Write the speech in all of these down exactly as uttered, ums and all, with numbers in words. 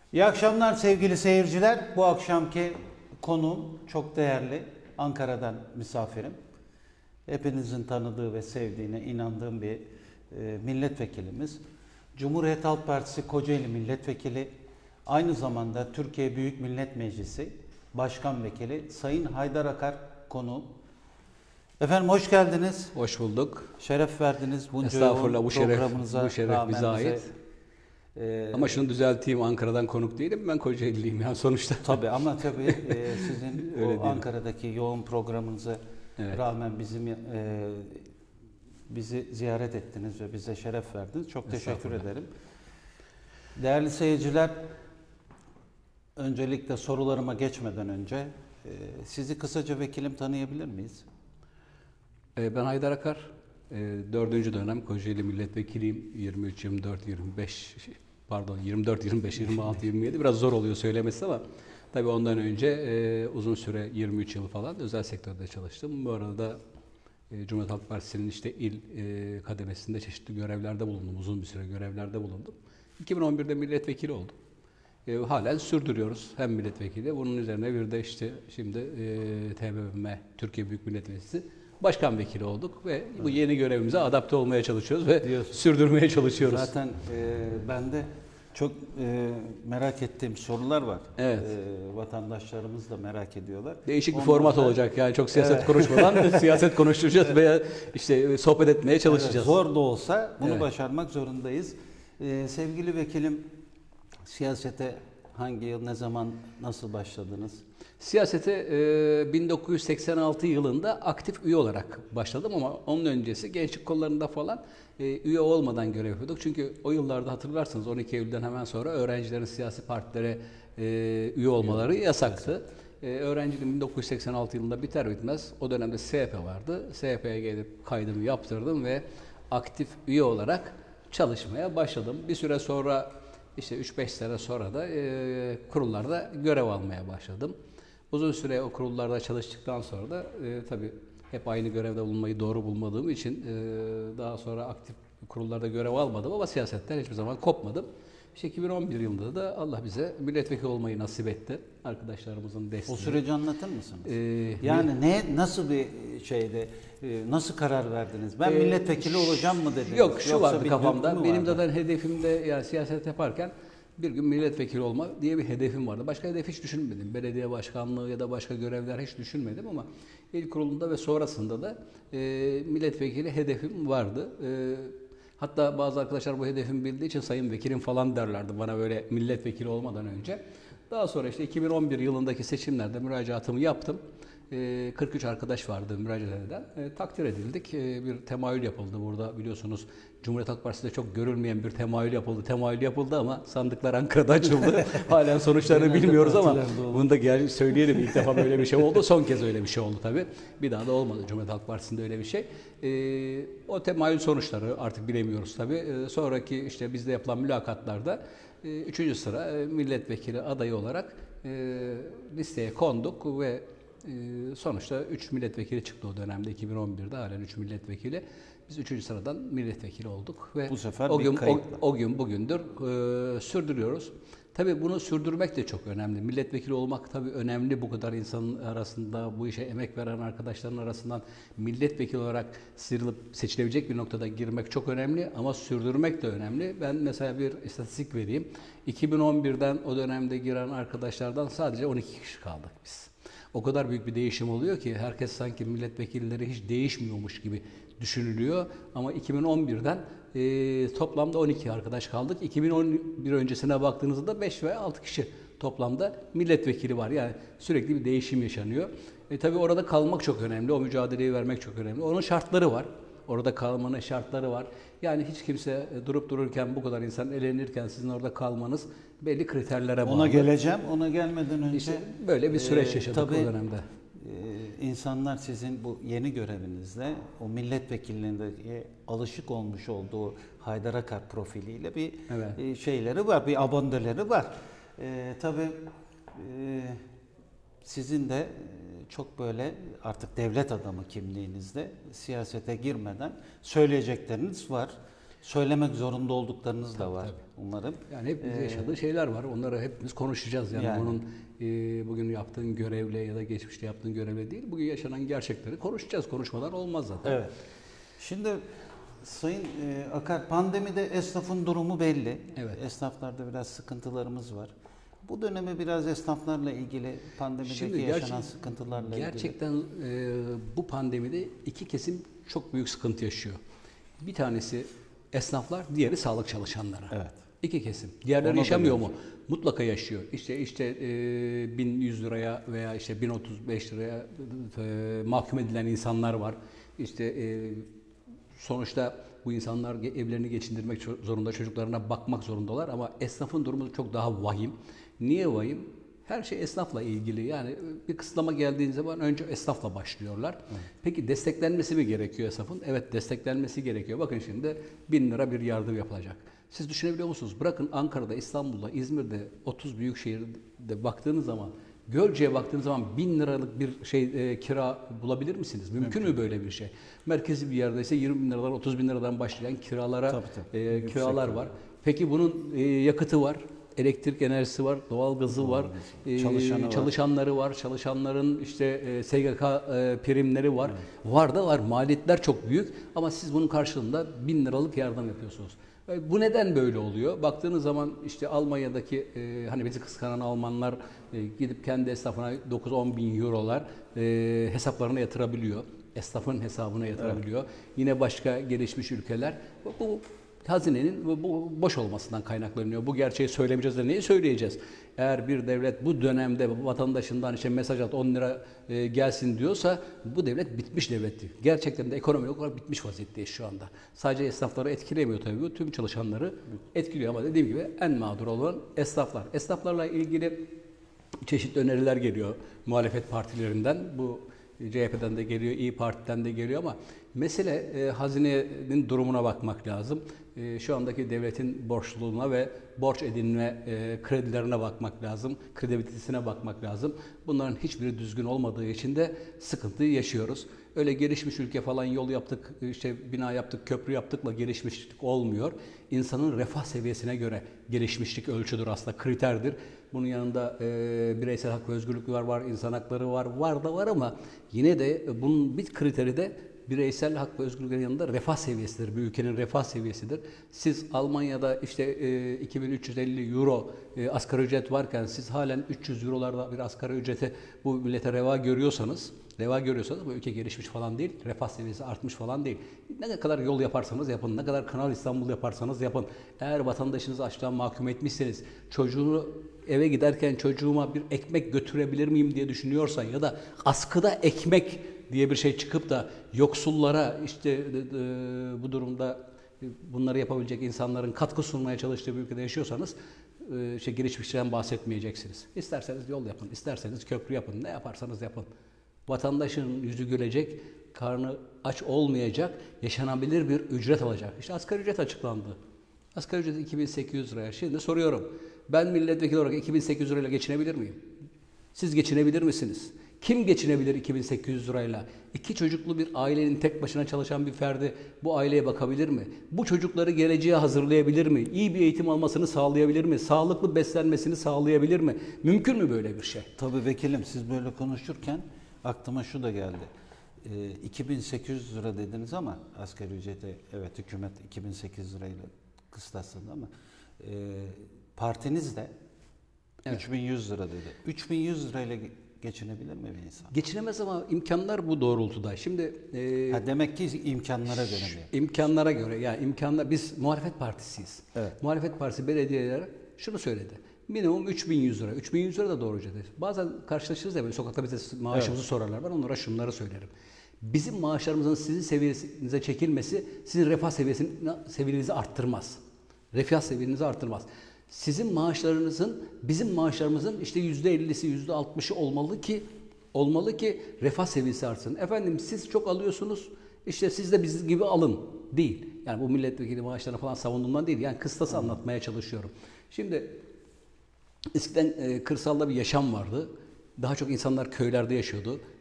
İyi akşamlar sevgili seyirciler. Bu akşamki konuğum çok değerli. Ankara'dan misafirim. Hepinizin tanıdığı ve sevdiğine inandığım bir e, milletvekilimiz. Cumhuriyet Halk Partisi Kocaeli Milletvekili, aynı zamanda Türkiye Büyük Millet Meclisi Başkan Vekili Sayın Haydar Akar konuğum. Efendim hoş geldiniz. Hoş bulduk. Şeref verdiniz. Bunca Estağfurullah, bu şeref, programınıza bu şeref rağmen bize ait. Ee, Ama şunu düzelteyim, Ankara'dan konuk değilim, ben Kocaeli'liyim yani sonuçta. Tabii ama tabii e, sizin Öyle o değil. Ankara'daki yoğun programınıza Evet. rağmen bizim e, bizi ziyaret ettiniz ve bize şeref verdiniz. Çok teşekkür ederim. Değerli seyirciler, öncelikle sorularıma geçmeden önce e, sizi kısaca vekilim tanıyabilir miyiz? Ee, Ben Haydar Akar, e, dördüncü dönem Kocaeli Milletvekiliyim. yirmi üç, yirmi dört, yirmi beş, pardon yirmi dört, yirmi beş, yirmi altı, yirmi yedi biraz zor oluyor söylemesi ama tabii ondan önce e, uzun süre yirmi üç yıl falan özel sektörde çalıştım. Bu arada e, Cumhuriyet Halk Partisi'nin işte il e, kademesinde çeşitli görevlerde bulundum. Uzun bir süre görevlerde bulundum. iki bin on birde milletvekili oldum. E, halen sürdürüyoruz hem milletvekili. Bunun üzerine bir de işte şimdi e, T B M M Türkiye Büyük Millet Meclisi Başkan Vekili olduk ve bu yeni görevimize adapte olmaya çalışıyoruz ve Diyorsun. sürdürmeye çalışıyoruz. Zaten e, ben de çok e, merak ettiğim sorular var. Evet. E, vatandaşlarımız da merak ediyorlar. Değişik bir Ondan format da- olacak yani çok siyaset Evet. konuşmadan siyaset konuşturacağız veya işte sohbet etmeye çalışacağız. Evet, zor da olsa bunu Evet. başarmak zorundayız. Ee, sevgili vekilim, siyasete hangi yıl, ne zaman, nasıl başladınız? Siyasete e, bin dokuz yüz seksen altı yılında aktif üye olarak başladım ama onun öncesi gençlik kollarında falan e, üye olmadan görev yapıyorduk. Çünkü o yıllarda hatırlarsınız on iki Eylül'den hemen sonra öğrencilerin siyasi partilere e, üye olmaları yasaktı. E, öğrenciliğim bin dokuz yüz seksen altı yılında biter bitmez o dönemde S H P vardı. S H P'ye gelip kaydımı yaptırdım ve aktif üye olarak çalışmaya başladım. Bir süre sonra işte üç beş sene sonra da e, kurullarda görev almaya başladım. Uzun süre o kurullarda çalıştıktan sonra da e, tabii hep aynı görevde bulunmayı doğru bulmadığım için e, daha sonra aktif kurullarda görev almadım ama siyasetten hiçbir zaman kopmadım. İşte iki bin on bir yılında da Allah bize milletvekili olmayı nasip etti. Arkadaşlarımızın desteği. O süreci anlatır mısınız? Ee, yani ne, nasıl bir şeyde, e, nasıl karar verdiniz? Ben Ee, milletvekili olacağım mı dediniz? Yok şu Yoksa vardı bir kafamda. dürtü mü Benim vardı? zaten hedefimde yani siyaset yaparken bir gün milletvekili olma diye bir hedefim vardı. Başka hedef hiç düşünmedim. Belediye başkanlığı ya da başka görevler hiç düşünmedim ama il kurulunda ve sonrasında da e, milletvekili hedefim vardı. E, hatta bazı arkadaşlar bu hedefimi bildiği için sayın vekilim falan derlerdi bana böyle milletvekili olmadan önce. Daha sonra işte iki bin on bir yılındaki seçimlerde müracaatımı yaptım. E, kırk üç arkadaş vardı müracaat eden. E, takdir edildik. E, bir temayül yapıldı burada biliyorsunuz. Cumhuriyet Halk Partisi'nde çok görülmeyen bir temayül yapıldı. Temayül yapıldı ama sandıklar Ankara'da açıldı. Halen sonuçlarını Genelde bilmiyoruz ama partilerde olur. bunu da gel söyleyelim. İlk defa böyle bir şey oldu. Son kez öyle bir şey oldu tabii. Bir daha da olmadı Cumhuriyet Halk Partisi'nde öyle bir şey. E, o temayül sonuçları artık bilemiyoruz tabii. E, sonraki işte bizde yapılan mülakatlarda e, üçüncü sıra e, milletvekili adayı olarak e, listeye konduk ve e, sonuçta üç milletvekili çıktı o dönemde iki bin on birde halen üç milletvekili. Biz üçüncü sıradan milletvekili olduk ve Bu sefer o bir gün o, kayıpla. o gün bugündür e, sürdürüyoruz. Tabii bunu sürdürmek de çok önemli. Milletvekili olmak tabii önemli. Bu kadar insanın arasında bu işe emek veren arkadaşların arasından milletvekili olarak sıyrılıp seçilebilecek bir noktada girmek çok önemli ama sürdürmek de önemli. Ben mesela bir istatistik vereyim. iki bin on birden o dönemde giren arkadaşlardan sadece on iki kişi kaldık biz. O kadar büyük bir değişim oluyor ki herkes sanki milletvekilleri hiç değişmiyormuş gibi düşünülüyor. Ama iki bin on birden e, toplamda on iki arkadaş kaldık. iki bin on bir öncesine baktığınızda da beş veya altı kişi toplamda milletvekili var. Yani sürekli bir değişim yaşanıyor. E, tabii orada kalmak çok önemli. O mücadeleyi vermek çok önemli. Onun şartları var. Orada kalmanın şartları var. Yani hiç kimse durup dururken bu kadar insan elenirken sizin orada kalmanız belli kriterlere bağlı. Ona geleceğim. Ona gelmeden önce İşte böyle bir süreç e, yaşadık tabii, o dönemde. e, insanlar sizin bu yeni görevinizde o milletvekilliğindeki alışık olmuş olduğu Haydar Akar profiliyle bir Evet. e, şeyleri var, bir aboneleri var. E, tabii e, sizin de e, çok böyle artık devlet adamı kimliğinizde siyasete girmeden söyleyecekleriniz var. söylemek zorunda olduklarınız da Tabii, var tabii. umarım. Yani hepimiz Ee, yaşadığı şeyler var. Onları hepimiz konuşacağız. Yani, Yani. bunun e, bugün yaptığın görevle ya da geçmişte yaptığın görevle değil, bugün yaşanan gerçekleri konuşacağız. Konuşmadan olmaz zaten. Evet. Şimdi Sayın e, Akar, pandemide esnafın durumu belli. Evet. Esnaflarda biraz sıkıntılarımız var. Bu dönemi biraz esnaflarla ilgili, pandemideki Şimdi yaşanan gerçi- sıkıntılarla ilgili. Gerçekten e, bu pandemide iki kesim çok büyük sıkıntı yaşıyor. Bir tanesi esnaflar, diğeri sağlık çalışanları. Evet. İki kesim. Diğerleri Ona da yaşamıyor mu? geleceğim. Mutlaka yaşıyor. İşte işte e, bin yüz liraya veya işte bin otuz beş liraya e, mahkum edilen insanlar var. İşte e, sonuçta bu insanlar evlerini geçindirmek zorunda, çocuklarına bakmak zorundalar ama esnafın durumu çok daha vahim. Niye vahim? Her şey esnafla ilgili. Yani bir kısıtlama geldiği zaman önce esnafla başlıyorlar. Evet. Peki desteklenmesi mi gerekiyor esnafın? Evet, desteklenmesi gerekiyor. Bakın şimdi bin lira bir yardım yapılacak. Siz düşünebiliyor musunuz? Bırakın Ankara'da, İstanbul'da, İzmir'de, otuz büyük şehirde baktığınız zaman, Gölce'ye baktığınız zaman bin liralık bir şey e, kira bulabilir misiniz? Mümkün, Mümkün mü böyle bir şey? Merkezi bir yerde ise yirmi bin liradan, otuz bin liradan başlayan kiralara Tabii, tabii. E, kiralar var. Peki bunun e, yakıtı var. Elektrik enerjisi var, doğalgazı var, e, Çalışanı çalışanları var. var, çalışanların işte e, S G K e, primleri var. Evet. Var da var, maliyetler çok büyük ama siz bunun karşılığında bin liralık yardım yapıyorsunuz. E, bu neden böyle oluyor? Baktığınız zaman işte Almanya'daki e, hani bizi kıskanan Almanlar e, gidip kendi esnafına dokuz on bin eurolar e, hesaplarına yatırabiliyor. Esnafın hesabına yatırabiliyor. Evet. Yine başka gelişmiş ülkeler bu, bu hazinenin bu boş olmasından kaynaklanıyor. Bu gerçeği söylemeyeceğiz de neyi söyleyeceğiz? Eğer bir devlet bu dönemde vatandaşından işte mesaj at on lira e, gelsin diyorsa bu devlet bitmiş devletti. Gerçekten de ekonomik olarak bitmiş vaziyetteyiz şu anda. Sadece esnafları etkilemiyor tabii bu. Tüm çalışanları etkiliyor ama dediğim gibi en mağdur olan esnaflar. Esnaflarla ilgili çeşitli öneriler geliyor muhalefet partilerinden. Bu C H P'den de geliyor, İYİ Parti'den de geliyor ama mesele e, hazinenin durumuna bakmak lazım. E, şu andaki devletin borçluluğuna ve borç edinme e, kredilerine bakmak lazım. Kredibilitesine bakmak lazım. Bunların hiçbiri düzgün olmadığı için de sıkıntı yaşıyoruz. Öyle gelişmiş ülke falan yol yaptık, işte bina yaptık, köprü yaptıkla gelişmişlik olmuyor. İnsanın refah seviyesine göre gelişmişlik ölçüdür aslında, kriterdir. Bunun yanında e, bireysel hak ve özgürlükler var, insan hakları var, var da var ama yine de bunun bir kriteri de bireysel hak ve özgürlüklerin yanında refah seviyesidir. Bir ülkenin refah seviyesidir. Siz Almanya'da işte e, iki bin üç yüz elli euro e, asgari ücret varken siz halen üç yüz eurolarda bir asgari ücrete bu millete reva görüyorsanız, reva görüyorsanız bu ülke gelişmiş falan değil, refah seviyesi artmış falan değil. Ne kadar yol yaparsanız yapın, ne kadar Kanal İstanbul yaparsanız yapın. Eğer vatandaşınızı açlığa mahkum etmişseniz, çocuğunu eve giderken çocuğuma bir ekmek götürebilir miyim diye düşünüyorsa ya da askıda ekmek diye bir şey çıkıp da yoksullara işte e, bu durumda bunları yapabilecek insanların katkı sunmaya çalıştığı bir ülkede yaşıyorsanız e, işte gelişmişten bahsetmeyeceksiniz. İsterseniz yol yapın, isterseniz köprü yapın, ne yaparsanız yapın. Vatandaşın yüzü gülecek, karnı aç olmayacak, yaşanabilir bir ücret alacak. İşte asgari ücret açıklandı. Asgari ücret iki bin sekiz yüz liraya. Şimdi soruyorum, ben milletvekili olarak iki bin sekiz yüz lirayla geçinebilir miyim? Siz geçinebilir misiniz? Kim geçinebilir iki bin sekiz yüz lirayla? İki çocuklu bir ailenin tek başına çalışan bir ferdi bu aileye bakabilir mi? Bu çocukları geleceğe hazırlayabilir mi? İyi bir eğitim almasını sağlayabilir mi? Sağlıklı beslenmesini sağlayabilir mi? Mümkün mü böyle bir şey? Tabii vekilim, siz böyle konuşurken aklıma şu da geldi. E, iki bin sekiz yüz lira dediniz ama asgari ücrete evet hükümet iki bin sekiz yüz lirayla kıslasladı ama e, partiniz de evet. üç bin yüz lira dedi. üç bin yüz lirayla geçinebilir mi bir insan? Geçinemez ama imkanlar bu doğrultuda. Şimdi e, ha, demek ki imkanlara göre mi? İmkanlara göre. Yani imkanlar, biz muhalefet partisiyiz. Evet. Muhalefet partisi belediyeler şunu söyledi. Minimum üç bin yüz lira. üç bin yüz lira da doğru ücret. Bazen karşılaşırız ya böyle sokakta bize maaşımızı evet. sorarlar. Ben onlara şunları söylerim. Bizim maaşlarımızın sizin seviyenize çekilmesi sizin refah seviyesini, seviyenizi arttırmaz. Refah seviyenizi arttırmaz. Sizin maaşlarınızın bizim maaşlarımızın işte yüzde ellisi, yüzde altmışı olmalı ki olmalı ki refah seviyesi artsın. Efendim siz çok alıyorsunuz, işte siz de biz gibi alın. Değil. Yani bu milletvekili maaşlarını falan savunduğumdan değil. Yani kıstası hmm. anlatmaya çalışıyorum. Şimdi eskiden e, kırsalda bir yaşam vardı. Daha çok insanlar köylerde yaşıyordu.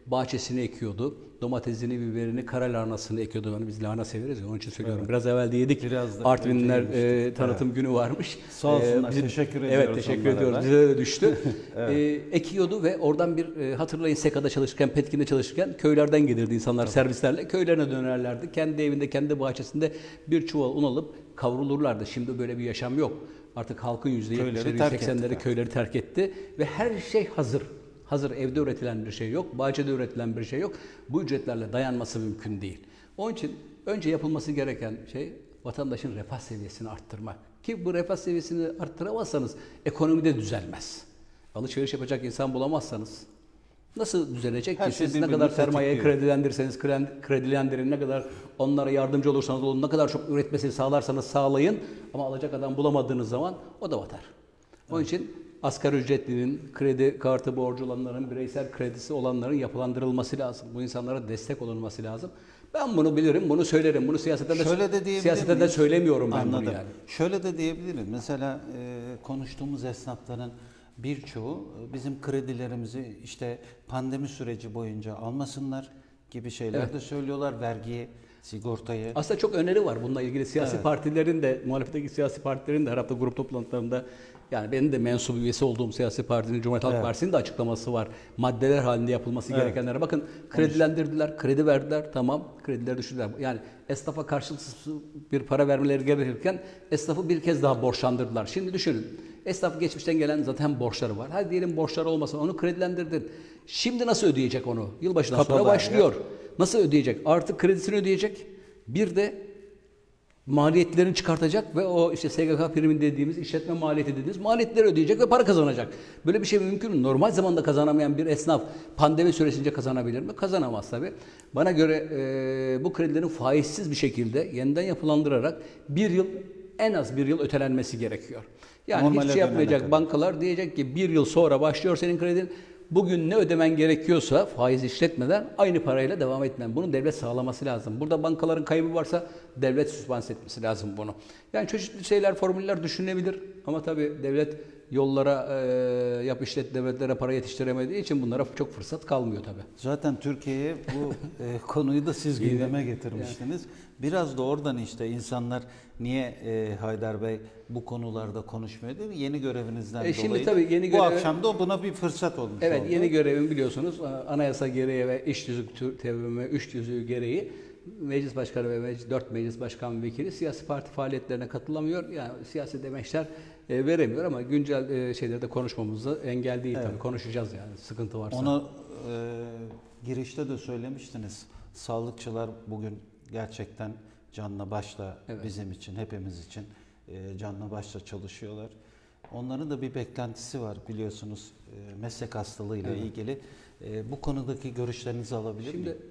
bahçesini ekiyordu. Domatesini, biberini, kara lahanasını ekiyordu. Yani biz lahana severiz ya, onun için söylüyorum. Evet. Biraz evvel de yedik. Biraz da Artvinliler e, tanıtım evet. günü varmış. Sağ olsunlar, e, bizim, teşekkür ediyoruz. Evet, teşekkür ediyoruz. Da. Bize de düştü. evet. e, ekiyordu ve oradan bir, e, hatırlayın Seka'da çalışırken, Petkin'de çalışırken köylerden gelirdi insanlar Tabii. servislerle. Köylerine dönerlerdi. Kendi evinde, kendi bahçesinde bir çuval un alıp kavrulurlardı. Şimdi böyle bir yaşam yok. Artık halkın yüzde yetmişleri, seksenleri köyleri terk etti ve her şey hazır. Hazır, evde üretilen bir şey yok, bahçede üretilen bir şey yok. Bu ücretlerle dayanması mümkün değil. Onun için önce yapılması gereken şey vatandaşın refah seviyesini arttırmak. Ki bu refah seviyesini arttıramazsanız ekonomi de düzelmez. Alışveriş yapacak insan bulamazsanız nasıl düzelecek ki? Siz ne kadar sermayeyi kredilendirirseniz kredilendirin, ne kadar onlara yardımcı olursanız olun, ne kadar çok üretmesini sağlarsanız sağlayın ama alacak adam bulamadığınız zaman o da batar. Onun evet. için asgari ücretlinin, kredi kartı borcu olanların, bireysel kredisi olanların yapılandırılması lazım. Bu insanlara destek olunması lazım. Ben bunu bilirim, bunu söylerim. Bunu siyasetten de, Şöyle de, siyasetten de söylemiyorum ben Anladım. bunu yani. Şöyle de diyebilirim. Mesela e, konuştuğumuz esnafların birçoğu bizim kredilerimizi işte pandemi süreci boyunca almasınlar gibi şeyler evet. de söylüyorlar. Vergiyi, sigortayı. Aslında çok öneri var bununla ilgili. Siyasi evet. partilerin de, muhalefetteki siyasi partilerin de her hafta grup toplantılarında, yani benim de mensup üyesi olduğum siyasi partinin, Cumhuriyet Halk evet. Partisi'nin de açıklaması var. Maddeler halinde yapılması evet. gerekenlere. Bakın kredilendirdiler, kredi verdiler, tamam, krediler düşürdüler. Yani esnafa karşılıksız bir para vermeleri gerekirken esnafı bir kez daha borçlandırdılar. Şimdi düşünün, esnaf geçmişten gelen zaten borçları var. Hadi diyelim borçları olmasa onu kredilendirdin. Şimdi nasıl ödeyecek onu? Yılbaşından Kapalı sonra başlıyor. Ya. Nasıl ödeyecek? Artık kredisini ödeyecek. Bir de maliyetlerini çıkartacak ve o işte S G K primi dediğimiz, işletme maliyeti dediğimiz maliyetleri ödeyecek ve para kazanacak. Böyle bir şey mümkün mü? Normal zamanda kazanamayan bir esnaf pandemi süresince kazanabilir mi? Kazanamaz tabii. Bana göre e, bu kredilerin faizsiz bir şekilde yeniden yapılandırarak bir yıl, en az bir yıl ötelenmesi gerekiyor. Yani Normale hiçbir şey yapmayacak bankalar diyecek ki bir yıl sonra başlıyor senin kredin. Bugün ne ödemen gerekiyorsa faiz işletmeden aynı parayla devam etmen. Bunu devlet sağlaması lazım. Burada bankaların kaybı varsa devlet süspans etmesi lazım bunu. Yani çeşitli şeyler, formüller düşünülebilir. Ama tabii devlet yollara, e, yap işlet devletlere para yetiştiremediği için bunlara çok fırsat kalmıyor tabii. Zaten Türkiye'ye bu e, konuyu da siz gündeme getirmiştiniz. Biraz da oradan işte insanlar niye e, Haydar Bey bu konularda konuşmuyor değil mi? Yeni görevinizden e şimdi dolayı. Tabii yeni görev... Bu akşam da buna bir fırsat olmuş evet, oldu. Evet, yeni görevim biliyorsunuz anayasa gereği ve iş tüzüğü tevhimi, iş tüzüğü gereği meclis başkanı ve meclis, dört meclis başkan vekili siyasi parti faaliyetlerine katılamıyor. Yani siyasi demeçler e, veremiyor ama güncel e, şeylerde konuşmamızı engel değil evet. tabii. Konuşacağız yani sıkıntı varsa. Onu e, girişte de söylemiştiniz. Sağlıkçılar bugün gerçekten canla başla evet. bizim için, hepimiz için e, canla başla çalışıyorlar. Onların da bir beklentisi var biliyorsunuz e, meslek hastalığıyla evet. ilgili. E, bu konudaki görüşlerinizi alabilir Şimdi, miyim?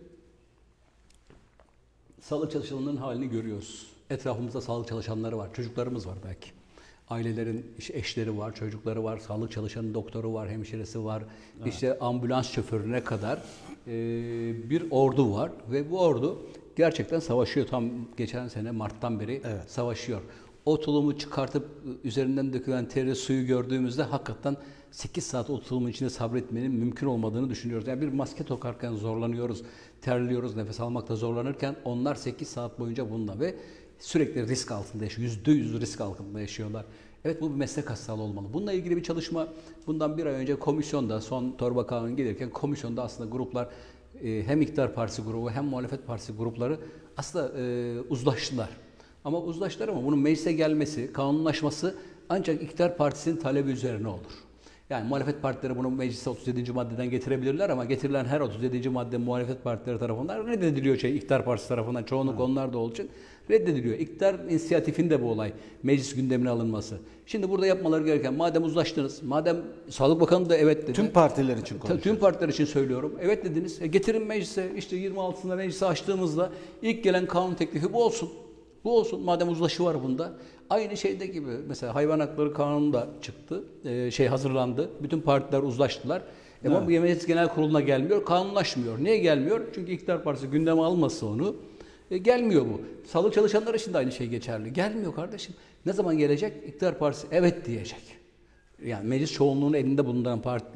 Sağlık çalışanlarının halini görüyoruz. Etrafımızda sağlık çalışanları var. Çocuklarımız var belki. Ailelerin eşleri var, çocukları var, sağlık çalışanı doktoru var, hemşiresi var. Evet. İşte ambulans şoförüne kadar e, bir ordu var ve bu ordu gerçekten savaşıyor. Tam geçen sene Mart'tan beri evet. savaşıyor. O tulumu çıkartıp üzerinden dökülen teri suyu gördüğümüzde hakikaten sekiz saat o tulumun içinde sabretmenin mümkün olmadığını düşünüyoruz. Yani bir maske takarken zorlanıyoruz, terliyoruz, nefes almakta zorlanırken onlar sekiz saat boyunca bununla ve sürekli risk altında yaşıyor. Yüzde yüz risk altında yaşıyorlar. Evet bu bir meslek hastalığı olmalı. Bununla ilgili bir çalışma bundan bir ay önce komisyonda, son torba kanun gelirken komisyonda aslında gruplar hem İktidar Partisi grubu hem Muhalefet Partisi grupları aslında e, uzlaştılar. Ama uzlaştılar ama bunun meclise gelmesi, kanunlaşması ancak İktidar Partisi'nin talebi üzerine olur. Yani muhalefet partileri bunu meclise otuz yedinci maddeden getirebilirler ama getirilen her otuz yedinci madde muhalefet partileri tarafından reddediliyor şey İktidar Partisi tarafından. Çoğunluk onlar da olduğu için reddediliyor. İktidar inisiyatifinde bu olay. Meclis gündemine alınması. Şimdi burada yapmaları gereken madem uzlaştınız, madem Sağlık Bakanı da evet dedi. Tüm partiler için konuşuyoruz. Tüm partiler için söylüyorum. Evet dediniz. E getirin meclise. İşte yirmi altısında meclise açtığımızda ilk gelen kanun teklifi bu olsun. Bu olsun. Madem uzlaşı var bunda. Aynı şeyde gibi mesela hayvan hakları kanunu da çıktı. Ee, şey hazırlandı. Bütün partiler uzlaştılar. Evet. Ama bu Meclis Genel Kurulu'na gelmiyor. Kanunlaşmıyor. Niye gelmiyor? Çünkü İktidar Partisi gündeme almazsa onu e, gelmiyor bu. Sağlık çalışanları için de aynı şey geçerli. Gelmiyor kardeşim. Ne zaman gelecek? İktidar Partisi evet diyecek. Yani meclis çoğunluğunun elinde bulunan partiler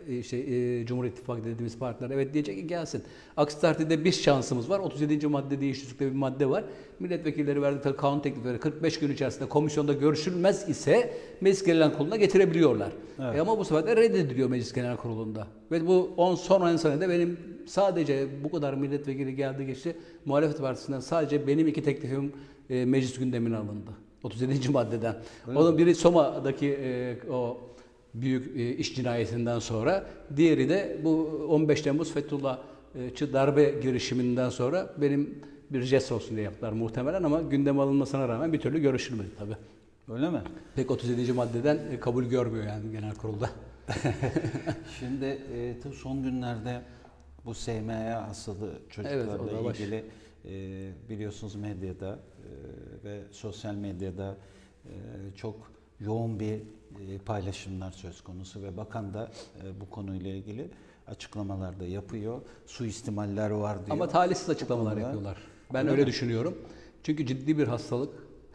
işte e, Cumhur İttifakı dediğimiz partiler evet diyecek ki gelsin. Aksi takdirde bir şansımız var. otuz yedinci madde diye bir madde var. Milletvekilleri verdikleri kanun teklifleri kırk beş gün içerisinde komisyonda görüşülmez ise Meclis Genel Kurulu'na getirebiliyorlar. Evet. E ama bu sefer de reddediliyor Meclis Genel Kurulu'nda. Ve bu on son on senede benim sadece bu kadar milletvekili geldi geçti. Muhalefet Partisi'nden sadece benim iki teklifim e, meclis gündemine alındı. otuz yedinci maddeden. Öyle Onun mi? Biri Soma'daki e, o büyük e, iş cinayetinden sonra, diğeri de bu on beş Temmuz Fethullahçı darbe girişiminden sonra benim bir jest olsun diye yaptılar muhtemelen ama gündeme alınmasına rağmen bir türlü görüşülmedi tabii. Öyle mi? Pek otuz yedinci maddeden e, kabul görmüyor yani genel kurulda. Şimdi e, tabii son günlerde bu S M A hastalığı çocuklarla evet, ilgili e, biliyorsunuz medyada e, ve sosyal medyada e, çok yoğun bir e, paylaşımlar söz konusu ve bakan da e, bu konuyla ilgili açıklamalar da yapıyor. Suistimaller var diyor. Ama talihsiz açıklamalar yapıyorlar. Ben öyle, öyle düşünüyorum. Çünkü ciddi bir hastalık.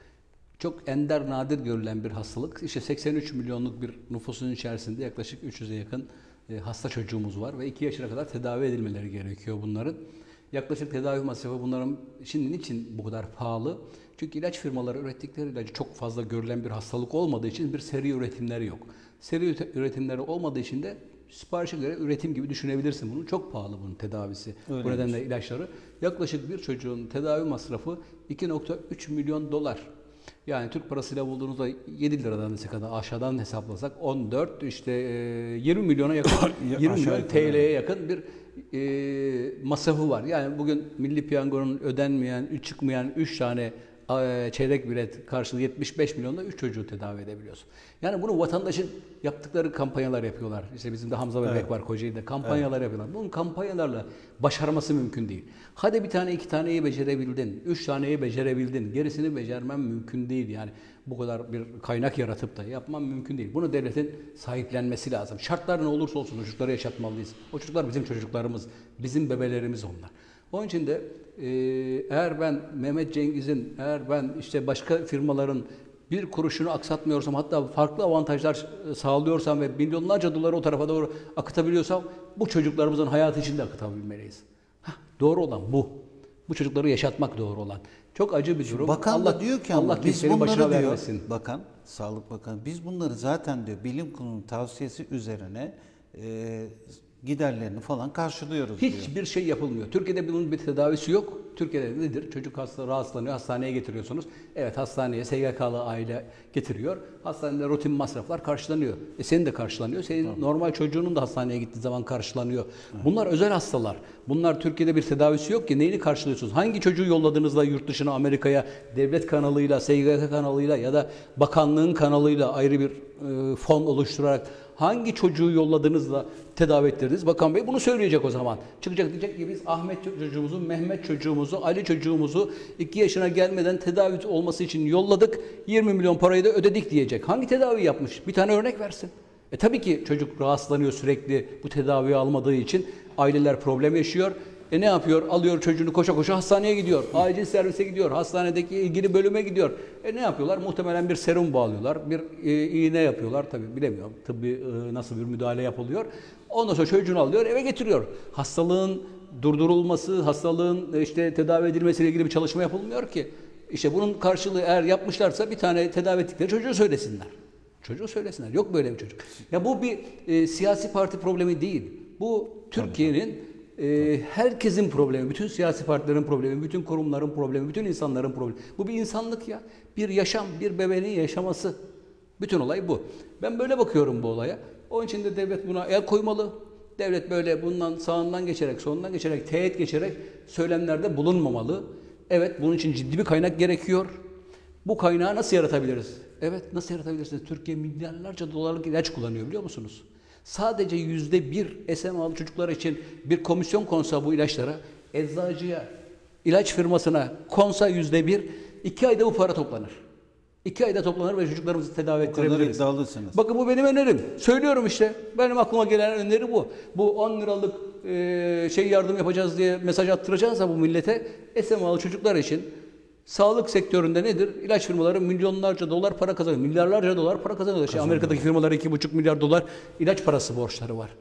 Çok ender, nadir görülen bir hastalık. İşte seksen üç milyonluk bir nüfusun içerisinde yaklaşık üç yüze yakın e, hasta çocuğumuz var ve iki yaşına kadar tedavi edilmeleri gerekiyor bunların. Yaklaşık tedavi masrafı bunların şimdi niçin bu kadar pahalı? Çünkü ilaç firmaları ürettikleri ilacı çok fazla görülen bir hastalık olmadığı için bir seri üretimleri yok. Seri üretimleri olmadığı için de siparişe göre üretim gibi düşünebilirsin bunu. Çok pahalı bunun tedavisi. Öyleymiş. Bu nedenle ilaçları. Yaklaşık bir çocuğun tedavi masrafı iki nokta üç milyon dolar. Yani Türk parasıyla bulduğunuzda yedi liradan desek kadar aşağıdan hesaplasak on dört işte yirmi milyona yakın yirmi milyon T L'ye yakın bir e, masrafı var. Yani bugün Milli Piyango'nun ödenmeyen, çıkmayan üç tane e, çeyrek bilet karşılığı yetmiş beş milyonda üç çocuğu tedavi edebiliyorsun. Yani bunu vatandaşın yaptıkları kampanyalar yapıyorlar. İşte bizim de Hamza Bebek evet. var Kocaeli'de kampanyalar evet. yapıyorlar. Bunun kampanyalarla başarması mümkün değil. Hadi bir tane iki taneyi becerebildin, üç taneyi becerebildin. Gerisini becermen mümkün değil. Yani bu kadar bir kaynak yaratıp da yapman mümkün değil. Bunu devletin sahiplenmesi lazım. Şartlar ne olursa olsun çocukları yaşatmalıyız. O çocuklar bizim çocuklarımız, bizim bebelerimiz onlar. Onun için de e, eğer ben Mehmet Cengiz'in, eğer ben işte başka firmaların bir kuruşunu aksatmıyorsam, hatta farklı avantajlar sağlıyorsam ve milyonlarca doları o tarafa doğru akıtabiliyorsam bu çocuklarımızın hayatı için de akıtabilmeliyiz. Hah, doğru olan bu. Bu çocukları yaşatmak doğru olan. Çok acı bir durum. Bakan Allah, da diyor ki ama Allah biz bunları başına diyor, vermesin. Bakan, Sağlık Bakanı biz bunları zaten diyor bilim kurulunun tavsiyesi üzerine e, giderlerini falan karşılıyoruz diyor. Hiçbir şey yapılmıyor. Türkiye'de bunun bir tedavisi yok. Türkiye'de nedir? Çocuk hasta rahatsızlanıyor, hastaneye getiriyorsunuz. Evet, hastaneye S G K'lı aile getiriyor. Hastanede rutin masraflar karşılanıyor. E senin de karşılanıyor. Senin tamam. normal çocuğunun da hastaneye gittiği zaman karşılanıyor. Evet. Bunlar özel hastalar. Bunlar Türkiye'de bir tedavisi yok ki. Neyini karşılıyorsunuz? Hangi çocuğu yolladığınızda yurt dışına, Amerika'ya, devlet kanalıyla, S G K kanalıyla ya da bakanlığın kanalıyla ayrı bir e, fon oluşturarak hangi çocuğu yolladığınızda tedavi ettirdiniz? Bakan Bey bunu söyleyecek o zaman. Çıkacak diyecek ki biz Ahmet çocuğumuzu, Mehmet çocuğumuzu, Ali çocuğumuzu iki yaşına gelmeden tedavi olması için yolladık. yirmi milyon parayı da ödedik diyecek. Hangi tedavi yapmış? Bir tane örnek versin. E tabii ki çocuk rahatsızlanıyor sürekli bu tedaviyi almadığı için. Aileler problem yaşıyor. E ne yapıyor? Alıyor çocuğunu koşa koşa hastaneye gidiyor. Acil servise gidiyor. Hastanedeki ilgili bölüme gidiyor. E ne yapıyorlar? Muhtemelen bir serum bağlıyorlar. Bir e, iğne yapıyorlar. Tabii bilemiyorum. Tıbbi e, nasıl bir müdahale yapılıyor. Ondan sonra çocuğunu alıyor, eve getiriyor. Hastalığın durdurulması, hastalığın işte tedavi edilmesiyle ilgili bir çalışma yapılmıyor ki. İşte bunun karşılığı eğer yapmışlarsa bir tane tedavi ettikleri çocuğu söylesinler. Çocuğu söylesinler. Yok böyle bir çocuk. Ya bu bir e, siyasi parti problemi değil. Bu Türkiye'nin Ee, herkesin problemi, bütün siyasi partilerin problemi, bütün kurumların problemi, bütün insanların problemi. Bu bir insanlık ya. Bir yaşam, bir bebeğin yaşaması. Bütün olay bu. Ben böyle bakıyorum bu olaya. Onun için de devlet buna el koymalı. Devlet böyle bundan sağından geçerek, solundan geçerek, teğet geçerek söylemlerde bulunmamalı. Evet, bunun için ciddi bir kaynak gerekiyor. Bu kaynağı nasıl yaratabiliriz? Evet, nasıl yaratabilirsiniz? Türkiye milyarlarca dolarlık ilaç kullanıyor biliyor musunuz? Sadece yüzde bir S M A'lı çocuklar için bir komisyon konsa bu ilaçlara, eczacıya, ilaç firmasına konsa yüzde bir, iki ayda bu para toplanır. İki ayda toplanır ve çocuklarımızı tedavi ettirebiliriz. O kadar iddialısınız. Bakın bu benim önerim. Söylüyorum işte. Benim aklıma gelen öneri bu. Bu on liralık e, şey yardım yapacağız diye mesaj attıracağız bu millete. S M A'lı çocuklar için sağlık sektöründe nedir? İlaç firmaları milyonlarca dolar para kazanıyor. Milyarlarca dolar para kazanıyor. İşte Amerika'daki firmalara iki buçuk milyar dolar ilaç parası borçları var.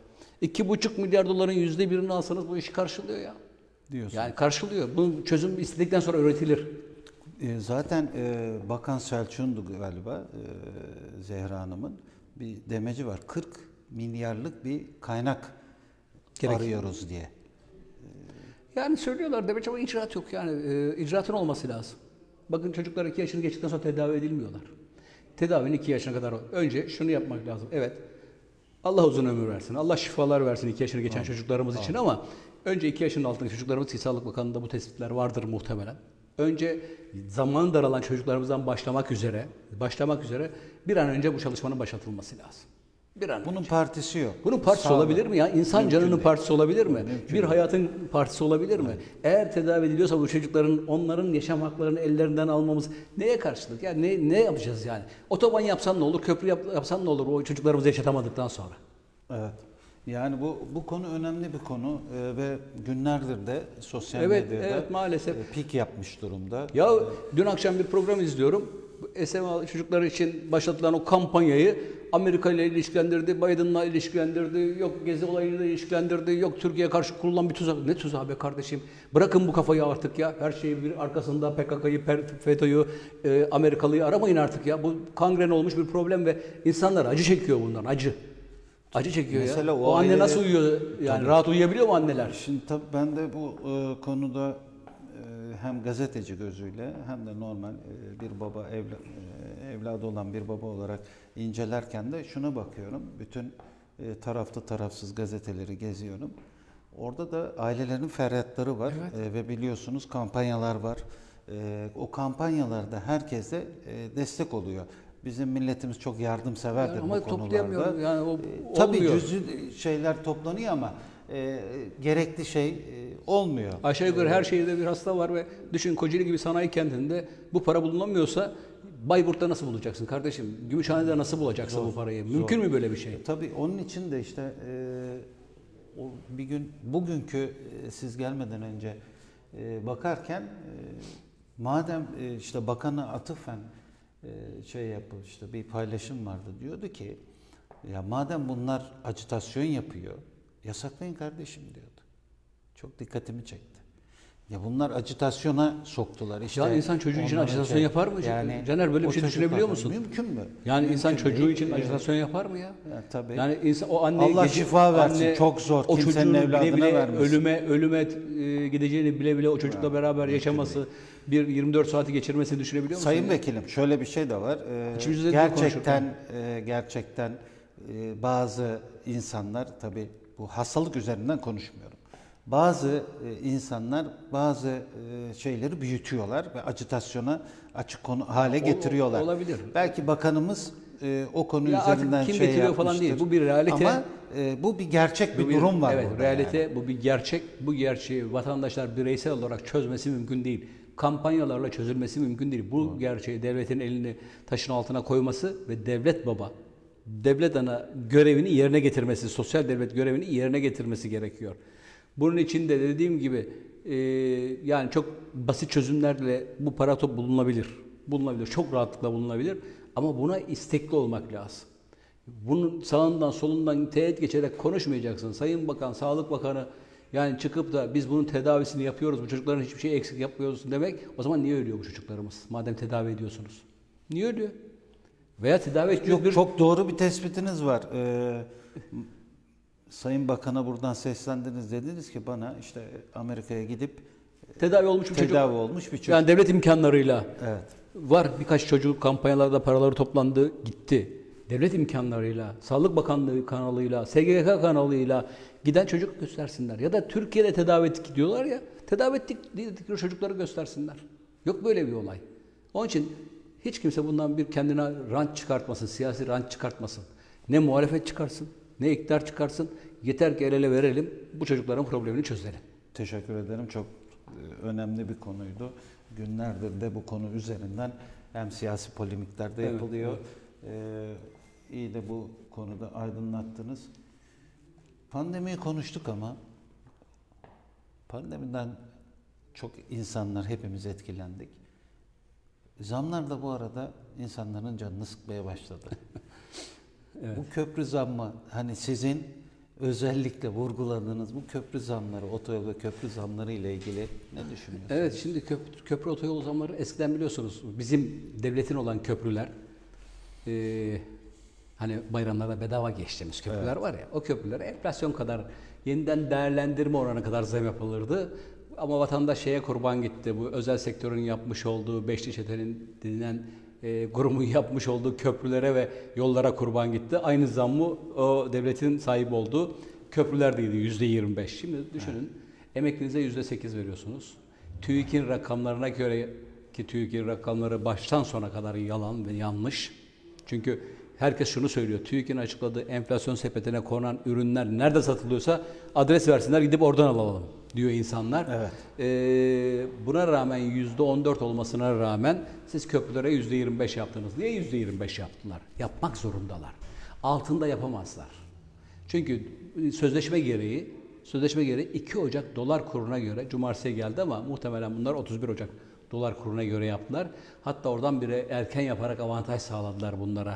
iki buçuk milyar doların yüzde birini alsanız bu işi karşılıyor ya. diyorsun. Yani karşılıyor. Bu çözüm istedikten sonra üretilir. E, zaten e, Bakan Selçuk'undu galiba e, Zehra Hanım'ın bir demeci var. kırk milyarlık bir kaynak Gerek. arıyoruz diye. Yani söylüyorlar demek ama icraat yok yani. E, icraatın olması lazım. Bakın çocuklar iki yaşını geçtikten sonra tedavi edilmiyorlar. Tedavinin iki yaşına kadar. Önce şunu yapmak lazım. Evet. Allah uzun ömür versin. Allah şifalar versin iki yaşını geçen Amin. çocuklarımız Amin. için ama önce iki yaşının altındaki çocuklarımız ki Sağlık Bakanlığı'nda bu tespitler vardır muhtemelen. Önce zamanı daralan çocuklarımızdan başlamak üzere, başlamak üzere bir an önce bu çalışmanın başlatılması lazım. Bir an Bunun önce. partisi yok. Bunun partisi Sağ olabilir mi ya? İnsan Mümkün canının değil. partisi olabilir mi? Mümkün bir değil. hayatın partisi olabilir mi? Eğer tedavi ediliyorsa bu çocukların, onların yaşam haklarını ellerinden almamız neye karşılık? Yani ne, ne yapacağız yani? Otoban yapsan ne olur? Köprü yap, yapsan ne olur? O çocuklarımızı yaşatamadıktan sonra. Evet. Yani bu bu konu önemli bir konu e, ve günlerdir de sosyal Evet, medyada evet, maalesef. e, pik yapmış durumda. Ya dün akşam bir program izliyorum. S M A çocuklar için başlatılan o kampanyayı Amerika ile ilişkilendirdi, Biden'la ilişkilendirdi, yok Gezi olayıyla ilişkilendirdi, yok Türkiye'ye karşı kurulan bir tuzak. Ne tuzağı be kardeşim? Bırakın bu kafayı artık ya. Her şeyi bir arkasında P K K'yı, FETÖ'yü, e, Amerikalı'yı aramayın artık ya. Bu kangren olmuş bir problem ve insanlar acı çekiyor bundan, acı. Acı çekiyor Mesela ya. o O, anne aileler- nasıl uyuyor? Yani Tabii. rahat uyuyabiliyor mu anneler? Şimdi tabii ben de bu e, konuda e, hem gazeteci gözüyle hem de normal e, bir baba evla, e, evladı olan bir baba olarak incelerken de şuna bakıyorum. Bütün e, taraflı tarafsız gazeteleri geziyorum. Orada da ailelerin feryatları var e, ve biliyorsunuz kampanyalar var. E, o kampanyalarda herkese e, destek oluyor. Bizim milletimiz çok yardımseverdir Yani ama bu konularda. toplayamıyorum yani o E, tabii olmuyor. cüz'i şeyler toplanıyor ama e, gerekli şey e, olmuyor. Aşağı yukarı her şehirde bir hasta var ve düşün Kocaeli gibi sanayi kentinde bu para bulunamıyorsa Bayburt'ta nasıl bulacaksın kardeşim? Gümüşhane'de nasıl bulacaksın Zor, bu parayı? zor. Mümkün mü böyle bir şey? E, tabii onun için de işte e, o bir gün bugünkü e, siz gelmeden önce e, bakarken e, madem e, işte bakana atıfen e, şey yapı işte bir paylaşım vardı diyordu ki ya madem bunlar ajitasyon yapıyor yasaklayın kardeşim diyordu. Çok dikkatimi çekti. Ya bunlar ajitasyona soktular işte. Ya insan çocuğu için onların ajitasyon şey- yapar mı? Caner böyle o bir şey çocuklar- düşünebiliyor musun? Mümkün mü? Yani Mümkün insan çocuğu değil. için Ee, ajitasyon yapar mı ya? Ya, tabii. Yani insan o anne Allah gece- şifa versin. anne Çok zor. O Kimsenin çocuğun bile evladına bile vermesin. ölüme ölüme e, gideceğini bile bile o çocukla Ya, beraber mümkün yaşaması, bir yirmi dört saati geçirmesini düşünebiliyor musun? Sayın ya? Vekilim şöyle bir şey de var. Ee, İçimizde de gerçekten e, gerçekten e, bazı insanlar tabii bu hastalık üzerinden konuşmuyorum. Bazı e, insanlar bazı e, şeyleri büyütüyorlar ve ajitasyona açık konu hale Ol- getiriyorlar. olabilir. Belki bakanımız e, o konu Ya artık üzerinden kim şey getiriyor falan yapmıştır. değil. Bu bir realite. Ama e, bu bir gerçek bir Bu durum var evet, burada. realite yani. bu bir gerçek. Bu gerçeği vatandaşlar bireysel olarak çözmesi mümkün değil. Kampanyalarla çözülmesi mümkün değil. Bu gerçeği devletin elini taşın altına koyması ve devlet baba, devlet ana görevini yerine getirmesi, sosyal devlet görevini yerine getirmesi gerekiyor. Bunun için de dediğim gibi e, yani çok basit çözümlerle bu para top bulunabilir. Bulunabilir. Çok rahatlıkla bulunabilir. Ama buna istekli olmak lazım. Bunun sağından solundan teğet geçerek konuşmayacaksın. Sayın Bakan, Sağlık Bakanı yani çıkıp da biz bunun tedavisini yapıyoruz, bu çocukların hiçbir şey eksik yapmıyoruz demek o zaman niye ölüyor bu çocuklarımız? Madem tedavi ediyorsunuz. Niye ölüyor? Veya tedavi ediyor Yok, bir... çok doğru bir tespitiniz var. Ee, Sayın Bakan'a buradan seslendiniz dediniz ki bana işte Amerika'ya gidip tedavi olmuş bir çocuk. tedavi olmuş bir çocuk. Yani devlet imkanlarıyla. Evet. Var birkaç çocuk kampanyalarda paraları toplandı, gitti. Devlet imkanlarıyla, Sağlık Bakanlığı kanalıyla, S G K kanalıyla giden çocuk göstersinler. Ya da Türkiye'de tedavi ettik diyorlar ya, tedavi ettik dedikleri çocukları göstersinler. Yok böyle bir olay. Onun için hiç kimse bundan bir kendine rant çıkartmasın, siyasi rant çıkartmasın. Ne muhalefet çıkarsın, ne iktidar çıkarsın. Yeter ki el ele verelim, bu çocukların problemini çözelim. Teşekkür ederim. Çok e, önemli bir konuydu. Günlerdir de bu konu üzerinden hem siyasi polemikler de Evet, yapılıyor. Ee, iyi de bu konuda aydınlattınız. Pandemiyi konuştuk ama pandemiden çok insanlar hepimiz etkilendik. Zamlar da bu arada insanların canını sıkmaya başladı. Evet. Bu köprü zammı hani sizin özellikle vurguladığınız bu köprü zamları, otoyol ve köprü zamları ile ilgili ne düşünüyorsunuz? Evet, şimdi köprü, köprü otoyol zamları eskiden biliyorsunuz bizim devletin olan köprüler, e, hani bayramlarda bedava geçtiğimiz köprüler evet. var ya, o köprüler enflasyon kadar yeniden değerlendirme oranı kadar zam yapılırdı. Ama vatandaş şeye kurban gitti. Bu özel sektörün yapmış olduğu, Beşli Çete'nin denilen e, grubun yapmış olduğu köprülere ve yollara kurban gitti. Aynı zammı o devletin sahip olduğu köprülerdeydi yüzde yirmi beş. Şimdi düşünün, evet. emeklinize yüzde sekiz veriyorsunuz. TÜİK'in rakamlarına göre, ki TÜİK'in rakamları baştan sona kadar yalan ve yanlış. Çünkü herkes şunu söylüyor. TÜİK'in açıkladığı enflasyon sepetine konan ürünler nerede satılıyorsa adres versinler, gidip oradan alalım diyor insanlar. Evet. Ee, buna rağmen yüzde on dört olmasına rağmen siz köprülere yüzde yirmi beş yaptınız. Niye yüzde yirmi beş yaptılar? Yapmak zorundalar. Altında yapamazlar. Çünkü sözleşme gereği sözleşme gereği iki Ocak dolar kuruna göre, cumartesiye geldi ama muhtemelen bunlar otuz bir Ocak dolar kuruna göre yaptılar. Hatta oradan biri erken yaparak avantaj sağladılar bunlara.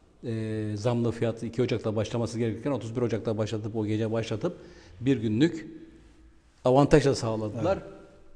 E, zamlı fiyatı iki Ocak'ta başlaması gerekirken otuz bir Ocak'ta başlatıp o gece başlatıp bir günlük avantajla sağladılar. Evet.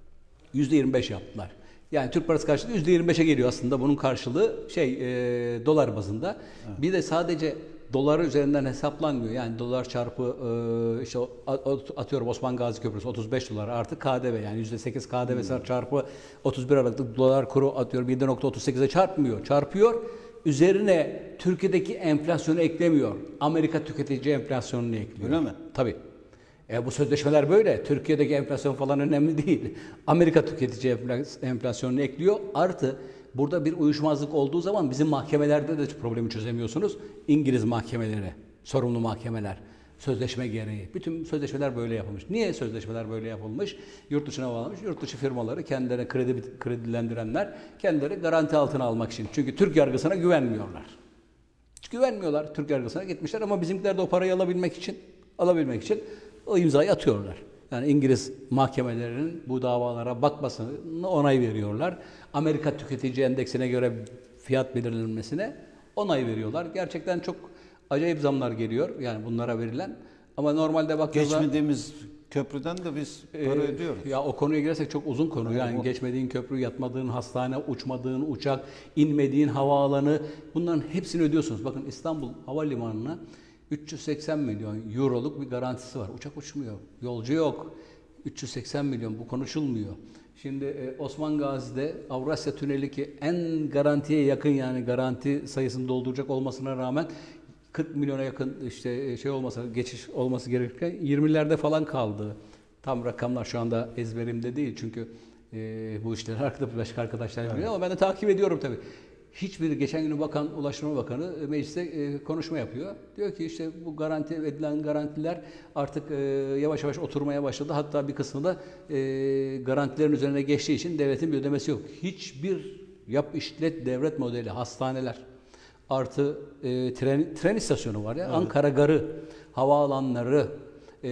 yüzde yirmi beş yaptılar. Yani Türk parası karşılığı yüzde yirmi beşe geliyor aslında, bunun karşılığı şey e, dolar bazında. Evet. Bir de sadece dolar üzerinden hesaplanmıyor. Yani dolar çarpı e, işte atıyorum Osman Gazi Köprüsü otuz beş dolar artı K D V, yani yüzde sekiz K D V hmm. çarpı otuz bir Aralık'ta dolar kuru atıyorum yedi nokta otuz sekize çarpmıyor. Çarpıyor. Üzerine Türkiye'deki enflasyonu eklemiyor. Amerika tüketici enflasyonunu ekliyor. Öyle mi? Tabii. E bu sözleşmeler böyle. Türkiye'deki enflasyon falan önemli değil. Amerika tüketici enflasyonunu ekliyor. Artı burada bir uyuşmazlık olduğu zaman bizim mahkemelerde de problemi çözemiyorsunuz. İngiliz mahkemeleri, sorumlu mahkemeler, sözleşme gereği. Bütün sözleşmeler böyle yapılmış. Niye sözleşmeler böyle yapılmış? Yurt dışına bağlanmış. Yurt dışı firmaları, kendilerine kredi kredilendirenler kendileri garanti altına almak için. Çünkü Türk yargısına güvenmiyorlar. Hiç güvenmiyorlar. Türk yargısına gitmişler ama bizimkiler de o parayı alabilmek için alabilmek için o imzayı atıyorlar. Yani İngiliz mahkemelerinin bu davalara bakmasına onay veriyorlar. Amerika tüketici endeksine göre fiyat belirlenmesine onay veriyorlar. Gerçekten çok acayip zamlar geliyor yani bunlara verilen. Ama normalde baktığımızda geçmediğimiz köprüden de biz para e, ödüyoruz. Ya o konuya girersek çok uzun konu. Yani, yani geçmediğin köprü, yatmadığın hastane, uçmadığın uçak, inmediğin havaalanı, bunların hepsini ödüyorsunuz. Bakın İstanbul Havalimanı'na üç yüz seksen milyon euroluk bir garantisi var. Uçak uçmuyor, yolcu yok. üç yüz seksen milyon, bu konuşulmuyor. Şimdi e, Osman Gazi'de Avrasya Tüneli ki en garantiye yakın, yani garanti sayısını dolduracak olmasına rağmen kırk milyona yakın işte şey olmasa, geçiş olması gerekirken yirmilerde falan kaldı. Tam rakamlar şu anda ezberimde değil çünkü e, bu işleri arkadaşlar, başka arkadaşlar biliyor, evet. Ama ben de takip ediyorum tabii. Hiçbir, geçen gün Bakan, Ulaştırma Bakanı mecliste e, konuşma yapıyor. Diyor ki işte bu garanti edilen garantiler artık e, yavaş yavaş oturmaya başladı. Hatta bir kısmı da e, garantilerin üzerine geçtiği için devletin bir ödemesi yok. Hiçbir yap işlet devlet modeli, hastaneler artı e, tren, tren istasyonu var ya, evet. Ankara Garı, havaalanları, e,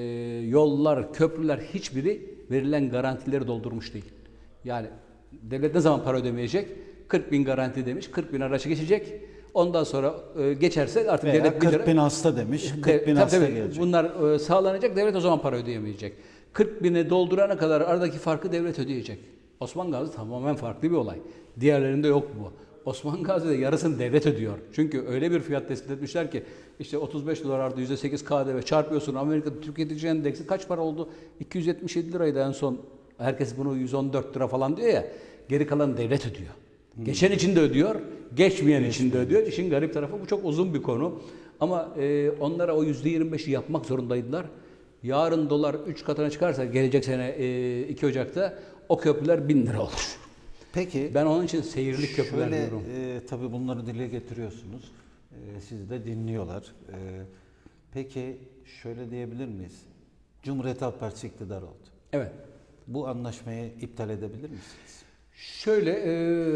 yollar, köprüler, hiçbiri verilen garantileri doldurmuş değil. Yani devlet ne zaman para ödemeyecek? kırk bin garanti demiş, kırk bin araç geçecek. Ondan sonra e, geçerse artık veya devlet kırk bin hasta demiş, kırk bin hasta gelecek. Bunlar e, sağlanacak, devlet o zaman para ödeyemeyecek. kırk bine doldurana kadar aradaki farkı devlet ödeyecek. Osman Gazi tamamen farklı bir olay. Diğerlerinde yok bu. Osman Gazi'de yarısını devlet ödüyor. Çünkü öyle bir fiyat tespit etmişler ki işte otuz beş dolar artı yüzde sekiz K D V çarpıyorsun. Amerika tüketici endeksi kaç para oldu? iki yüz yetmiş yedi liraydı en son. Herkes bunu yüz on dört lira falan diyor ya. Geri kalan devlet ödüyor. Geçen için de ödüyor, geçmeyen için de ödüyor. İşin garip tarafı, bu çok uzun bir konu. Ama e, onlara o yüzde yirmi beşi yapmak zorundaydılar. Yarın dolar üç katına çıkarsa gelecek sene e, iki Ocak'ta o köprüler bin lira olur. Peki. Ben onun için seyirlik köprüler şöyle, diyorum. E, tabii bunları dile getiriyorsunuz. E, sizi de dinliyorlar. E, peki şöyle diyebilir miyiz? Cumhuriyet Halk Partisi iktidar oldu. Evet. Bu anlaşmayı iptal edebilir misiniz? Şöyle, e,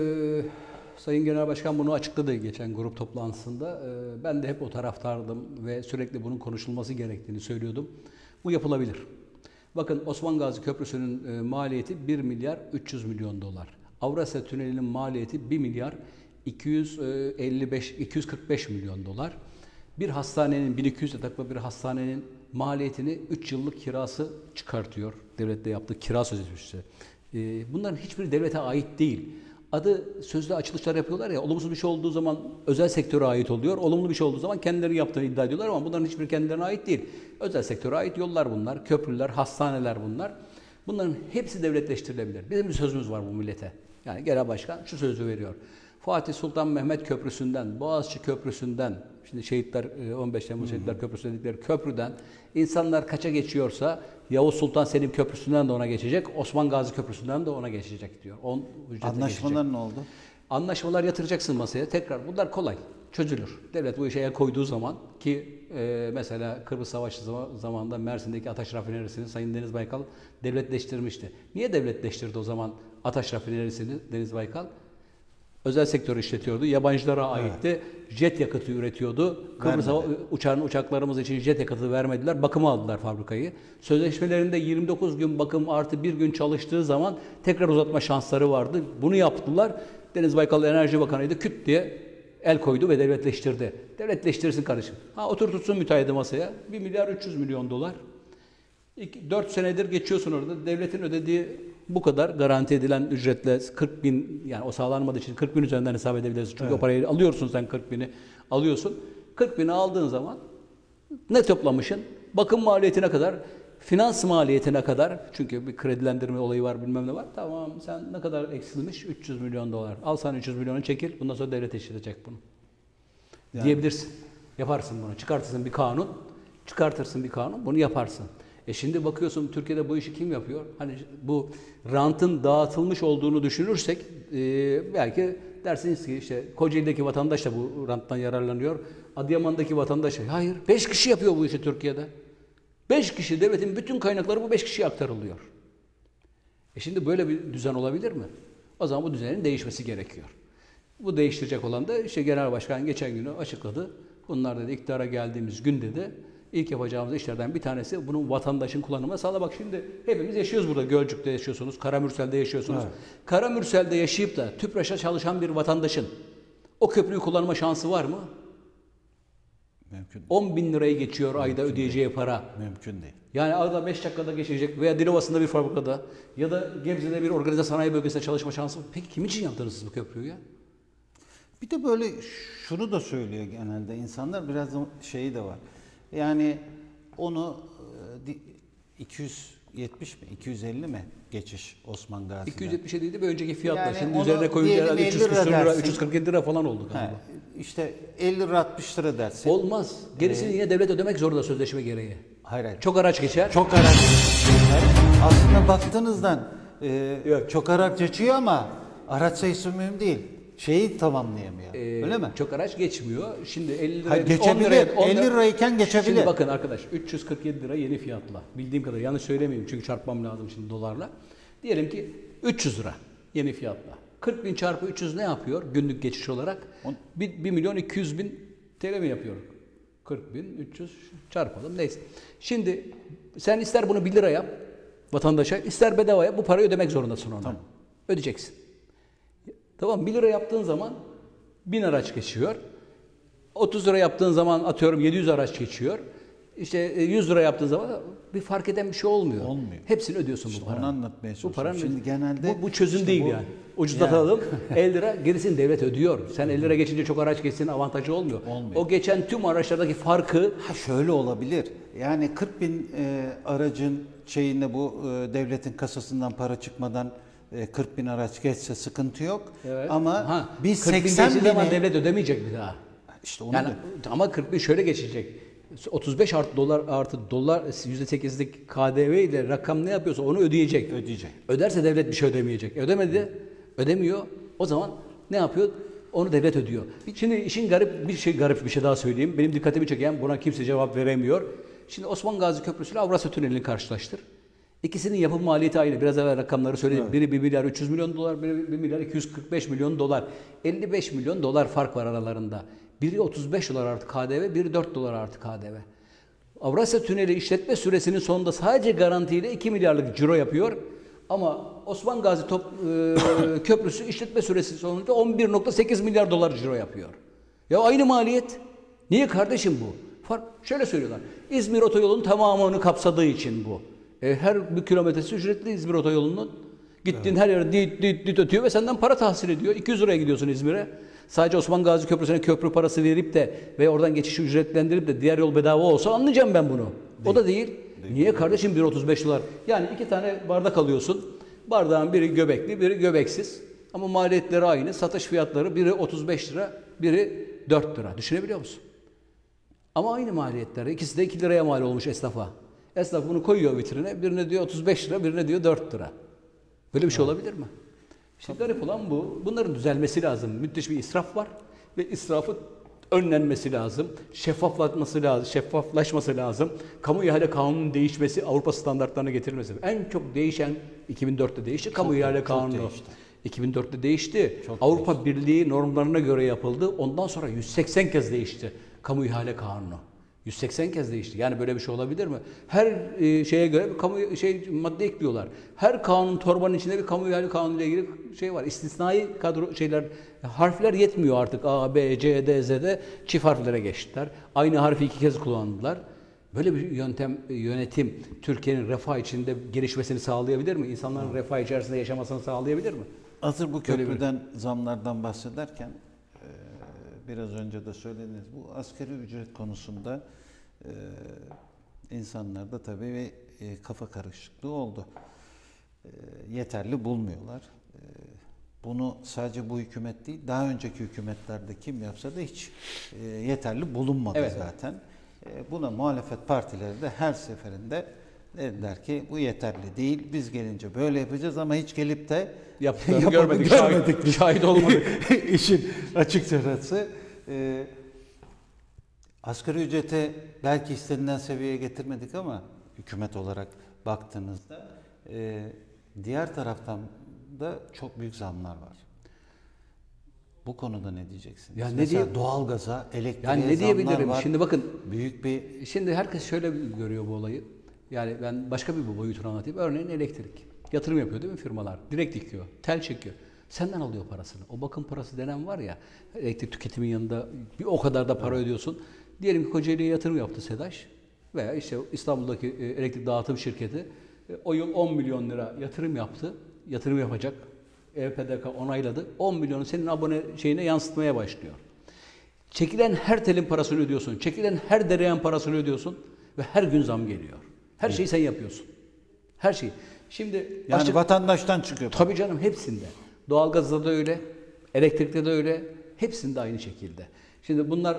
Sayın Genel Başkan bunu açıkladı geçen grup toplantısında. E, ben de hep o taraftardım ve sürekli bunun konuşulması gerektiğini söylüyordum. Bu yapılabilir. Bakın, Osman Gazi Köprüsü'nün e, maliyeti bir milyar üç yüz milyon dolar. Avrasya Tüneli'nin maliyeti bir milyar iki yüz elli beş iki yüz kırk beş milyon dolar. Bir hastanenin bin iki yüz yataklı bir hastanenin maliyetini üç yıllık kirası çıkartıyor. Devletle yaptığı kira sözleşmesi. Ee, bunların hiçbiri devlete ait değil. Adı sözlü açılışlar yapıyorlar ya, olumsuz bir şey olduğu zaman özel sektöre ait oluyor. Olumlu bir şey olduğu zaman kendileri yaptığını iddia ediyorlar ama bunların hiçbiri kendilerine ait değil. Özel sektöre ait yollar bunlar, köprüler, hastaneler bunlar. Bunların hepsi devletleştirilebilir. Bizim bir sözümüz var bu millete. Yani genel başkan şu sözü veriyor. Fatih Sultan Mehmet Köprüsü'nden, Boğaziçi Köprüsü'nden, şimdi şehitler on beş Temmuz Şehitler Köprüsü dedikleri köprüden insanlar kaça geçiyorsa Yavuz Sultan Selim Köprüsü'nden de ona geçecek, Osman Gazi Köprüsü'nden de ona geçecek diyor. On Anlaşmalar geçecek. ne oldu? Anlaşmalar yatıracaksın masaya. Tekrar bunlar kolay. Çözülür. Devlet bu işe el koyduğu zaman ki e, mesela Kıbrıs Savaşı zamanında Mersin'deki Ataş Rafinerisi'ni Sayın Deniz Baykal devletleştirmişti. Niye devletleştirdi o zaman Ataş Rafinerisi'ni Deniz Baykal? Özel sektör işletiyordu. Yabancılara aitti. Evet. Jet yakıtı üretiyordu. Kıbrıs uçağın uçaklarımız için jet yakıtı vermediler. Bakıma aldılar fabrikayı. Sözleşmelerinde yirmi dokuz gün bakım artı bir gün çalıştığı zaman tekrar uzatma şansları vardı. Bunu yaptılar. Deniz Baykal Enerji Bakanı'ydı. Küt diye el koydu ve devletleştirdi. Devletleştirsin kardeşim. Ha oturtursun müteahhidi masaya. bir milyar üç yüz milyon dolar. dört senedir geçiyorsun orada. Devletin ödediği bu kadar garanti edilen ücretle kırk bin, yani o sağlanmadığı için kırk bin üzerinden hesap edebilirsin. Çünkü evet. O parayı alıyorsun, sen kırk bini alıyorsun. kırk bini aldığın zaman ne toplamışsın? Bakım maliyetine kadar, finans maliyetine kadar, çünkü bir kredilendirme olayı var, bilmem ne var. Tamam, sen ne kadar eksilmiş? üç yüz milyon dolar. Al sen üç yüz milyonu çekil, bundan sonra devlet işletecek bunu. Yani. Diyebilirsin. Yaparsın bunu. Çıkartırsın bir kanun. Çıkartırsın bir kanun, bunu yaparsın. E şimdi bakıyorsun Türkiye'de bu işi kim yapıyor? Hani bu rantın dağıtılmış olduğunu düşünürsek e, belki dersiniz ki işte Kocaeli'deki vatandaş da bu ranttan yararlanıyor. Adıyaman'daki vatandaş, hayır, beş kişi yapıyor bu işi Türkiye'de. Beş kişi, devletin bütün kaynakları bu beş kişiye aktarılıyor. E şimdi böyle bir düzen olabilir mi? O zaman bu düzenin değişmesi gerekiyor. Bu değiştirecek olan da işte Genel Başkan geçen günü açıkladı. Bunlar dedi iktidara geldiğimiz gün dedi. İlk yapacağımız işlerden bir tanesi bunun vatandaşın kullanımına sağla. Bak şimdi hepimiz yaşıyoruz burada. Gölcük'te yaşıyorsunuz, Karamürsel'de yaşıyorsunuz. Evet. Karamürsel'de yaşayıp da TÜPRAŞ'a çalışan bir vatandaşın o köprüyü kullanma şansı var mı? Mümkün. on bin lirayı geçiyor Mümkün ayda ödeyeceği değil. Para. Mümkün değil. Yani arada beş dakikada geçecek veya Dilovası'nda bir fabrikada ya da Gebze'de bir organize sanayi bölgesinde çalışma şansı var. Peki kim için yaptınız siz bu köprüyü ya? Bir de böyle şunu da söylüyor genelde insanlar, biraz şeyi de var. Yani onu iki yüz yetmiş mi, iki yüz elli mi geçiş Osman Gazi'den? iki yüz yetmiş yediydi bir önceki fiyatla. Yani şimdi üzerine koyunca üç yüz lira, üç yüz kırk yedi lira falan oldu galiba. He, işte elli lira altmış lira dersin. Olmaz. Gerisini ee, yine devlet ödemek zorunda sözleşme gereği. Hayır, hayır. Çok araç geçer. Çok araç geçer. Aslında baktığınızdan e, çok araç geçiyor ama araç sayısı mühim değil. Şeyi tamamlayamıyor. Ee, Öyle mi? Çok araç geçmiyor. Şimdi elli lira, Hayır, geçebilir. on liraya, on elli lirayken geçebilir. Şimdi bakın arkadaş, üç yüz kırk yedi lira yeni fiyatla. Bildiğim kadar yanlış söylemeyeyim çünkü çarpmam lazım şimdi dolarla. Diyelim ki üç yüz lira yeni fiyatla. kırk bin çarpı üç yüz ne yapıyor günlük geçiş olarak? bir milyon iki yüz bin T L mi yapıyor? kırk bin üç yüz çarpalım neyse. Şimdi sen ister bunu bir lira yap vatandaşa, ister bedava yap, bu parayı ödemek zorundasın ona. Tamam. Ödeyeceksin. Tamam, bir lira yaptığın zaman bin araç geçiyor. otuz lira yaptığın zaman atıyorum yedi yüz araç geçiyor. İşte yüz lira yaptığın zaman bir fark eden bir şey olmuyor. Olmuyor. Hepsini ödüyorsun işte bu paranın. Onu anlatmaya çalışıyorum. Bu paranın şimdi genelde bu, bu çözüm işte değil bu, yani. Ucuzlatalım. elli lira gerisini devlet ödüyor. Sen elli lira geçince çok araç geçsin avantajı olmuyor. olmuyor. O geçen tüm araçlardaki farkı ha şöyle olabilir. Yani kırk bin e, aracın şeyinde bu e, devletin kasasından para çıkmadan kırk bin araç geçse sıkıntı yok. Evet. Ama ha, biz seksen bin zaman devlet ödemeyecek bir daha. İşte onu yani, da... ama kırk bin şöyle geçecek. otuz beş artı dolar artı dolar yüzde sekizlik K D V ile rakam ne yapıyorsa onu ödeyecek. Ödeyecek. Öderse devlet bir şey ödemeyecek. Ödemedi, ödemiyor. O zaman ne yapıyor? Onu devlet ödüyor. Şimdi işin garip bir şey garip bir şey daha söyleyeyim. Benim dikkatimi çeken, buna kimse cevap veremiyor. Şimdi Osman Gazi Köprüsü ile Avrasya Tüneli'ni karşılaştır. İkisinin yapım maliyeti aynı. Biraz evvel rakamları söyledim. Evet. Biri bir milyar üç yüz milyon dolar, biri bir milyar iki yüz kırk beş milyon dolar. elli beş milyon dolar fark var aralarında. Biri otuz beş dolar artı K D V, biri dört dolar artı K D V. Avrasya Tüneli işletme süresinin sonunda sadece garantiyle iki milyarlık ciro yapıyor. Ama Osman Gazi top, e, Köprüsü işletme süresi sonunda on bir nokta sekiz milyar dolar ciro yapıyor. Ya aynı maliyet. Niye kardeşim bu? Fark, şöyle söylüyorlar. İzmir otoyolunun tamamını kapsadığı için bu. E, her bir kilometresi ücretli İzmir otoyolunun. Gittiğin evet. her yere dit dit dit ötüyor ve senden para tahsil ediyor. iki yüz liraya gidiyorsun İzmir'e. Sadece Osman Gazi Köprüsü'ne köprü parası verip de ve oradan geçişi ücretlendirip de diğer yol bedava olsa anlayacağım ben bunu. Değil. O da değil. değil. Niye kardeşim bir otuz beş dolar? Yani iki tane bardak alıyorsun. Bardağın biri göbekli, biri göbeksiz. Ama maliyetleri aynı. Satış fiyatları biri otuz beş lira, biri dört lira. Düşünebiliyor musun? Ama aynı maliyetler. İkisi de iki liraya mal olmuş esnafa. Esnaf bunu koyuyor vitrine. Birine diyor otuz beş lira, birine diyor dört lira. Böyle bir şey evet. olabilir mi? İşte garip olan bu. Bunların düzelmesi lazım. Müthiş bir israf var ve israfın önlenmesi lazım. Şeffaflaşması lazım. Şeffaflaşması lazım. Kamu ihale kanununun değişmesi, Avrupa standartlarına getirilmesi. En çok değişen iki bin dörtte değişti. Kamu çok, ihale kanunu. Değişti. iki bin dörtte değişti. Çok Avrupa değişti. Birliği normlarına göre yapıldı. Ondan sonra yüz seksen kez değişti kamu ihale kanunu. yüz seksen kez değişti. Yani böyle bir şey olabilir mi? Her e, şeye göre bir kamu şey madde ekliyorlar. Her kanun torbanın içinde bir kamu ihale kanunu ile ilgili şey var. İstisnai kadro şeyler, harfler yetmiyor artık. A, B, C, D, Z'de çift harflere geçtiler. Aynı harfi iki kez kullandılar. Böyle bir yöntem, yönetim Türkiye'nin refah içinde gelişmesini sağlayabilir mi? İnsanların refah içerisinde yaşamasını sağlayabilir mi? Hazır bu köprüden, zamlardan bahsederken biraz önce de söylediniz. Bu asgari ücret konusunda e, insanlarda tabii bir e, kafa karışıklığı oldu. E, yeterli bulmuyorlar. E, bunu sadece bu hükümet değil, daha önceki hükümetlerde kim yapsa da hiç e, yeterli bulunmadı evet, zaten. Evet. E, buna muhalefet partileri de her seferinde dediler ki bu yeterli değil. Biz gelince böyle yapacağız ama hiç gelip de yaptığını görmedik, görmedik. Şahit, şahit olmadık. İşin açıkçası e, asgari ücrete belki istenilen seviyeye getirmedik ama hükümet olarak baktığınızda e, diğer taraftan da çok büyük zamlar var. Bu konuda ne diyeceksiniz? Ya Mesela ne diye doğalgaza, elektriğe yani ne diyebilirim? var. Şimdi bakın büyük bir şimdi herkes şöyle görüyor bu olayı. Yani ben başka bir boyutunu anlatayım. Örneğin elektrik. Yatırım yapıyor değil mi firmalar? Direkt dikiyor, tel çekiyor. Senden alıyor parasını. O bakım parası denen var ya, elektrik tüketimin yanında bir o kadar da para evet. ödüyorsun. Diyelim ki Kocaeli'ye yatırım yaptı SEDAŞ veya işte İstanbul'daki elektrik dağıtım şirketi o yıl on milyon lira yatırım yaptı. Yatırım yapacak. E P D K onayladı. on milyonu senin abone şeyine yansıtmaya başlıyor. Çekilen her telin parasını ödüyorsun. Çekilen her dereyan parasını ödüyorsun ve her gün zam geliyor. Her evet. şeyi sen yapıyorsun. Her şeyi. Şimdi yani açık, vatandaştan çıkıyor. Tabii canım hepsinde. Doğalgazda da öyle, elektrikte de öyle, hepsinde aynı şekilde. Şimdi bunlar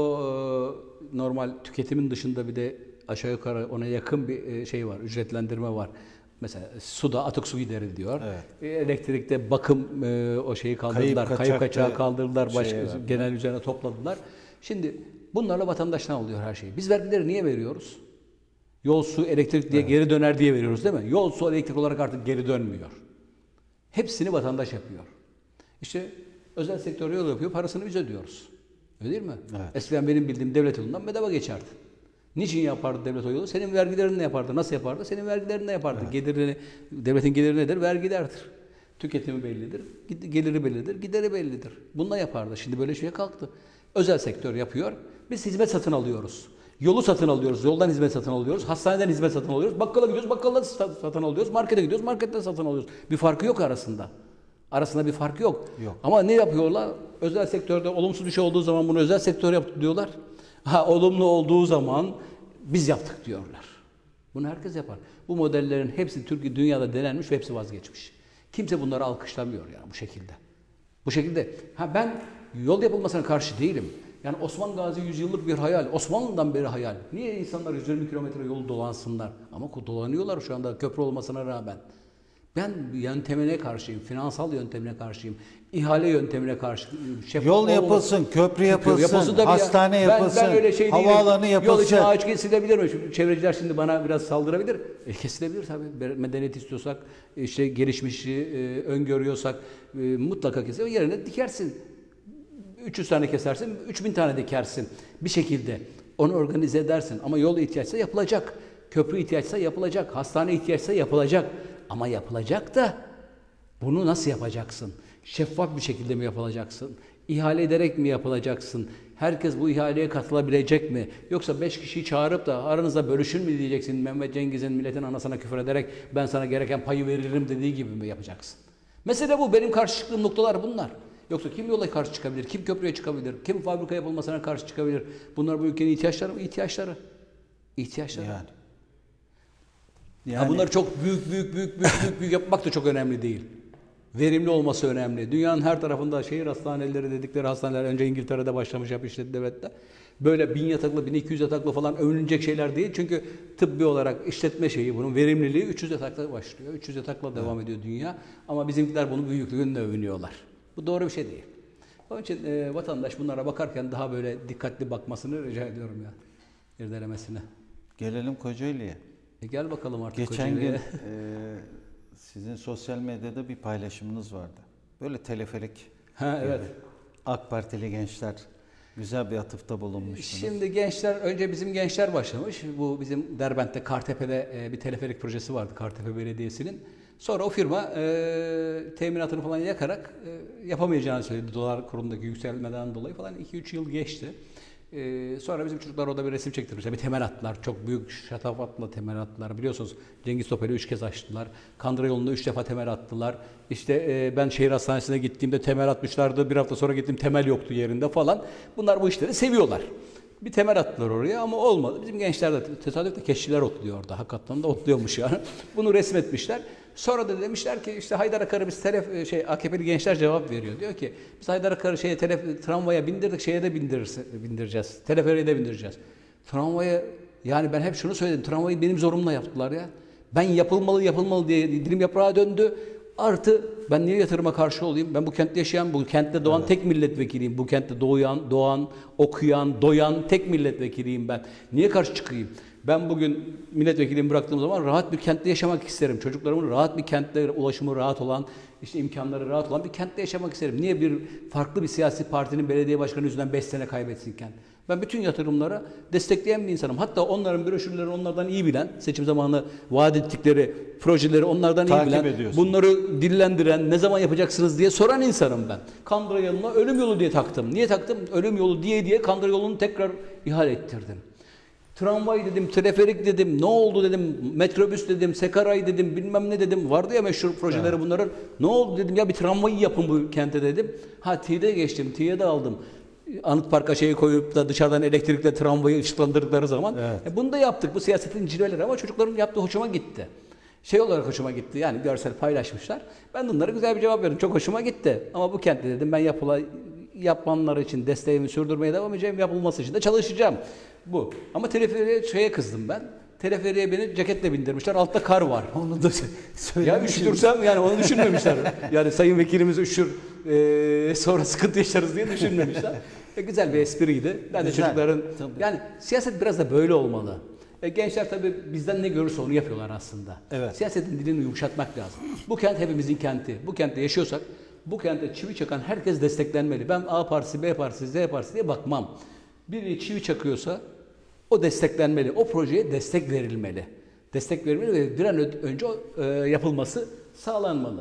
o normal tüketimin dışında bir de aşağı yukarı ona yakın bir şey var, ücretlendirme var. Mesela suda atık su gideri diyor. Evet. Elektrikte bakım o şeyi kaldırdılar, kayıp, kayıp kaçağı kaldırdılar, başka şey genel üzerine topladılar. Şimdi bunlarla vatandaştan alıyor her şeyi. Biz vergileri niye veriyoruz? Yol, su, elektrik diye evet. geri döner diye veriyoruz değil mi? Yol, su, elektrik olarak artık geri dönmüyor. Hepsini vatandaş yapıyor. İşte özel sektör yol yapıyor, parasını biz ödüyoruz. Öyle değil mi? Evet. Eskiden benim bildiğim devlet yolundan bedava geçerdi. Niçin yapardı devlet o yolu? Senin vergilerinle yapardı. Nasıl yapardı? Senin vergilerinle yapardı. Evet. Gelirini, devletin geliri nedir? Vergilerdir. Tüketimi bellidir, geliri bellidir, gideri bellidir. Bununla yapardı. Şimdi böyle şeye kalktı. Özel sektör yapıyor. Biz hizmet satın alıyoruz. Yolu satın alıyoruz, yoldan hizmet satın alıyoruz, hastaneden hizmet satın alıyoruz, bakkala gidiyoruz, bakkaldan satın alıyoruz, markete gidiyoruz, marketten satın alıyoruz. Bir farkı yok arasında. Arasında bir fark yok. yok. Ama ne yapıyorlar? Özel sektörde olumsuz bir şey olduğu zaman bunu özel sektör yaptı diyorlar. Ha, olumlu olduğu zaman biz yaptık diyorlar. Bunu herkes yapar. Bu modellerin hepsi Türkiye dünyada denenmiş ve hepsi vazgeçmiş. Kimse bunları alkışlamıyor yani bu şekilde. Bu şekilde. Ha, ben yol yapılmasına karşı değilim. Yani Osman Gazi yüzyıllık bir hayal. Osmanlı'dan beri hayal. Niye insanlar yüz yirmi kilometre yolu dolansınlar? Ama dolanıyorlar şu anda köprü olmasına rağmen. Ben yöntemine karşıyım. Finansal yöntemine karşıyım. İhale yöntemine karşıyım. Yol yapılsın, köprü yapılsın, yapılsın hastane yapılsın, ben, ben öyle şey havaalanı yapılsın. Yol için ağaç kesilebilir mi? Çünkü çevreciler şimdi bana biraz saldırabilir. E, kesilebilir tabii. Medeniyet istiyorsak, işte gelişmişi e, öngörüyorsak e, mutlaka kesilir. Yerine dikersin. üç yüz tane kesersin, üç bin tane dikersin. Bir şekilde onu organize edersin. Ama yol ihtiyaçsa yapılacak. Köprü ihtiyaçsa yapılacak. Hastane ihtiyaçsa yapılacak. Ama yapılacak da bunu nasıl yapacaksın? Şeffaf bir şekilde mi yapılacaksın? İhale ederek mi yapılacaksın? Herkes bu ihaleye katılabilecek mi? Yoksa beş kişiyi çağırıp da aranızda bölüşün mü diyeceksin? Mehmet Cengiz'in milletin anasına küfür ederek ben sana gereken payı veririm dediği gibi mi yapacaksın? Mesele bu. Benim karşı çıktığım noktalar bunlar. Yoksa kim yola karşı çıkabilir? Kim köprüye çıkabilir? Kim fabrika yapılmasına karşı çıkabilir? Bunlar bu ülkenin ihtiyaçları mı? İhtiyaçları. İhtiyaçları. Yani. Yani. Yani. Ha bunları çok büyük büyük büyük büyük büyük, büyük yapmak da çok önemli değil. Verimli olması önemli. Dünyanın her tarafında şehir hastaneleri dedikleri hastaneler önce İngiltere'de başlamış yap işte devlette. Böyle bin yataklı, bin iki yüz yataklı falan övünecek şeyler değil. Çünkü tıbbi olarak işletme şeyi bunun verimliliği üç yüz yatakla başlıyor. üç yüz yatakla evet. devam ediyor dünya. Ama bizimkiler bunun büyüklüğünle övünüyorlar. Bu doğru bir şey değil. Onun için e, vatandaş bunlara bakarken daha böyle dikkatli bakmasını rica ediyorum ya. İrdelemesine. Gelelim Kocaeli'ye. E gel bakalım artık Geçen Kocaeli'ye. gün e, sizin sosyal medyada bir paylaşımınız vardı. Böyle teleferik. Ha evet. AK Partili gençler güzel bir atıfta bulunmuşsunuz. Şimdi gençler, önce bizim gençler başlamış. Bu bizim Derbent'te, Kartepe'de e, bir teleferik projesi vardı Kartepe Belediyesi'nin. Sonra o firma e, teminatını falan yakarak e, yapamayacağını söyledi. Dolar kurundaki yükselmeden dolayı falan iki üç yıl geçti. E, sonra bizim çocuklar orada bir resim çektirmişler. Bir temel attılar. Çok büyük şatafatla temel attılar. Biliyorsunuz Cengiz Topel'i üç kez açtılar. Kandıra yolunda üç defa temel attılar. İşte e, ben şehir hastanesine gittiğimde temel atmışlardı. Bir hafta sonra gittim temel yoktu yerinde falan. Bunlar bu işleri seviyorlar. Bir temel attılar oraya ama olmadı. Bizim gençler de tesadüfle keşçiler otluyor orada. Hakikaten de otluyormuş yani. Bunu resmetmişler. Sonra da demişler ki işte Haydar Akar'ı biz telef şey A K P'li gençler cevap veriyor. Diyor ki biz Haydar Akar'ı şeye telef tramvaya bindirdik, şeye de bindirir, bindireceğiz. Teleferiye de bindireceğiz. Tramvaya yani ben hep şunu söyledim. Tramvayı benim zorumla yaptılar ya. Ben yapılmalı yapılmalı diye dilim yaprağa döndü. Artı ben niye yatırıma karşı olayım? Ben bu kentte yaşayan, bu kentte doğan evet. tek milletvekiliyim. Bu kentte doğan, doğan, okuyan, doyan tek milletvekiliyim ben. Niye karşı çıkayım? Ben bugün milletvekilliğimi bıraktığım zaman rahat bir kentte yaşamak isterim. Çocuklarımın rahat bir kentte ulaşımı rahat olan, işte imkanları rahat olan bir kentte yaşamak isterim. Niye bir farklı bir siyasi partinin belediye başkanı yüzünden beş sene kaybetsin kent? Ben bütün yatırımlara destekleyen bir insanım. Hatta onların broşürleri onlardan iyi bilen, seçim zamanı vaat ettikleri projeleri onlardan iyi bilen, bunları dillendiren, ne zaman yapacaksınız diye soran insanım ben. Kandıra yoluna ölüm yolu diye taktım. Niye taktım? Ölüm yolu diye diye Kandıra yolunu tekrar ihale ettirdim. Tramvay dedim, teleferik dedim, ne oldu dedim, metrobüs dedim, Sekaray dedim, bilmem ne dedim. Vardı ya meşhur projeleri evet. bunların. Ne oldu dedim ya bir tramvayı yapın bu kente dedim. Ha T'de geçtim, T'ye de aldım. Anıt Park'a şeyi koyup da dışarıdan elektrikle tramvayı ışıklandırdıkları zaman. Evet. E bunu da yaptık. Bu siyasetin cilveleri ama çocukların yaptığı hoşuma gitti. Şey olarak hoşuma gitti. Yani görsel paylaşmışlar. Ben bunlara güzel bir cevap verdim. Çok hoşuma gitti. Ama bu kentte dedim ben yapıla, yapmanlar için desteğimi sürdürmeye devam edeceğim. Yapılması için de çalışacağım. Bu. Ama teleferiye şeye kızdım ben. Teleferiye beni ceketle bindirmişler. Altta kar var. Onu da söylemişim. Ya üşütürsem yani onu düşünmemişler. Yani sayın vekilimiz üşür e, sonra sıkıntı yaşarız diye düşünmemişler. E, güzel bir espriydi. Ben de güzel. Çocukların tabii. Yani siyaset biraz da böyle olmalı. E, gençler tabii bizden ne görürse onu yapıyorlar aslında. Evet. Siyasetin dilini yumuşatmak lazım. Bu kent hepimizin kenti. Bu kentte yaşıyorsak bu kentte çivi çakan herkes desteklenmeli. Ben A partisi, B partisi, Z partisi diye bakmam. Biri çivi çakıyorsa o desteklenmeli. O projeye destek verilmeli. Destek verilmeli ve bir an önce e, yapılması sağlanmalı.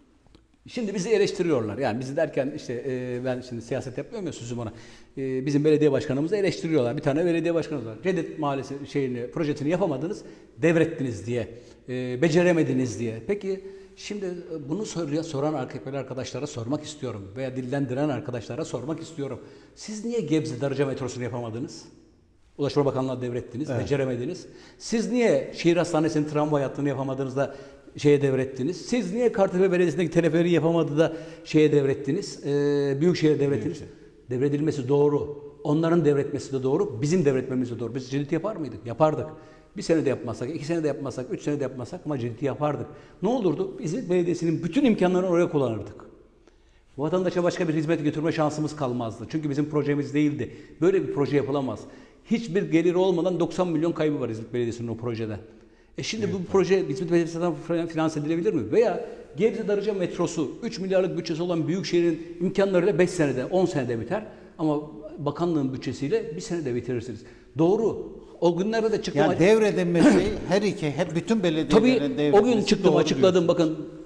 Şimdi bizi eleştiriyorlar. Yani bizi derken işte e, ben şimdi siyaset yapmıyorum ya sözüm ona. E, bizim belediye başkanımızı eleştiriyorlar. Bir tane belediye başkanımız var. Cevdet Mahallesi şeyini, projesini yapamadınız, devrettiniz diye. E, beceremediniz diye. Peki şimdi bunu soruya soran A K P'li arkadaşlara sormak istiyorum. Veya dillendiren arkadaşlara sormak istiyorum. Siz niye Gebze Darıca metrosunu yapamadınız? Ulaştırma Bakanlığı'na devrettiniz, evet. beceremediniz. Siz niye şehir hastanesinin tramvay hattını yapamadınız da şeye devrettiniz? Siz niye Kartepe Belediyesi'ndeki teleferiği yapamadı da şeye devrettiniz? Ee, Büyükşehir'e devrettiniz. Büyükşehir. Devredilmesi doğru. Onların devretmesi de doğru. Bizim devretmemiz de doğru. Biz cirit yapar mıydık? Yapardık. Bir sene de yapmazsak, iki sene de yapmazsak, üç sene de yapmazsak ama ciddi yapardık. Ne olurdu? İzmit Belediyesi'nin bütün imkanlarını oraya kullanırdık. Vatandaşa başka bir hizmet götürme şansımız kalmazdı. Çünkü bizim projemiz değildi. Böyle bir proje yapılamaz. Hiçbir gelir olmadan doksan milyon kaybı var İzmit Belediyesi'nin o projede. E şimdi evet. bu proje İzmit Belediyesi'nden finanse edilebilir mi? Veya Gebze Darıca metrosu üç milyarlık bütçesi olan Büyükşehir'in imkanlarıyla beş senede, on senede biter. Ama bakanlığın bütçesiyle bir senede bitirirsiniz. Doğru. O günlerde de çıktım. Yani devredilmesi her iki, hep bütün belediyelerin devredilmesi. Tabii o gün çıktım açıkladım. Bakın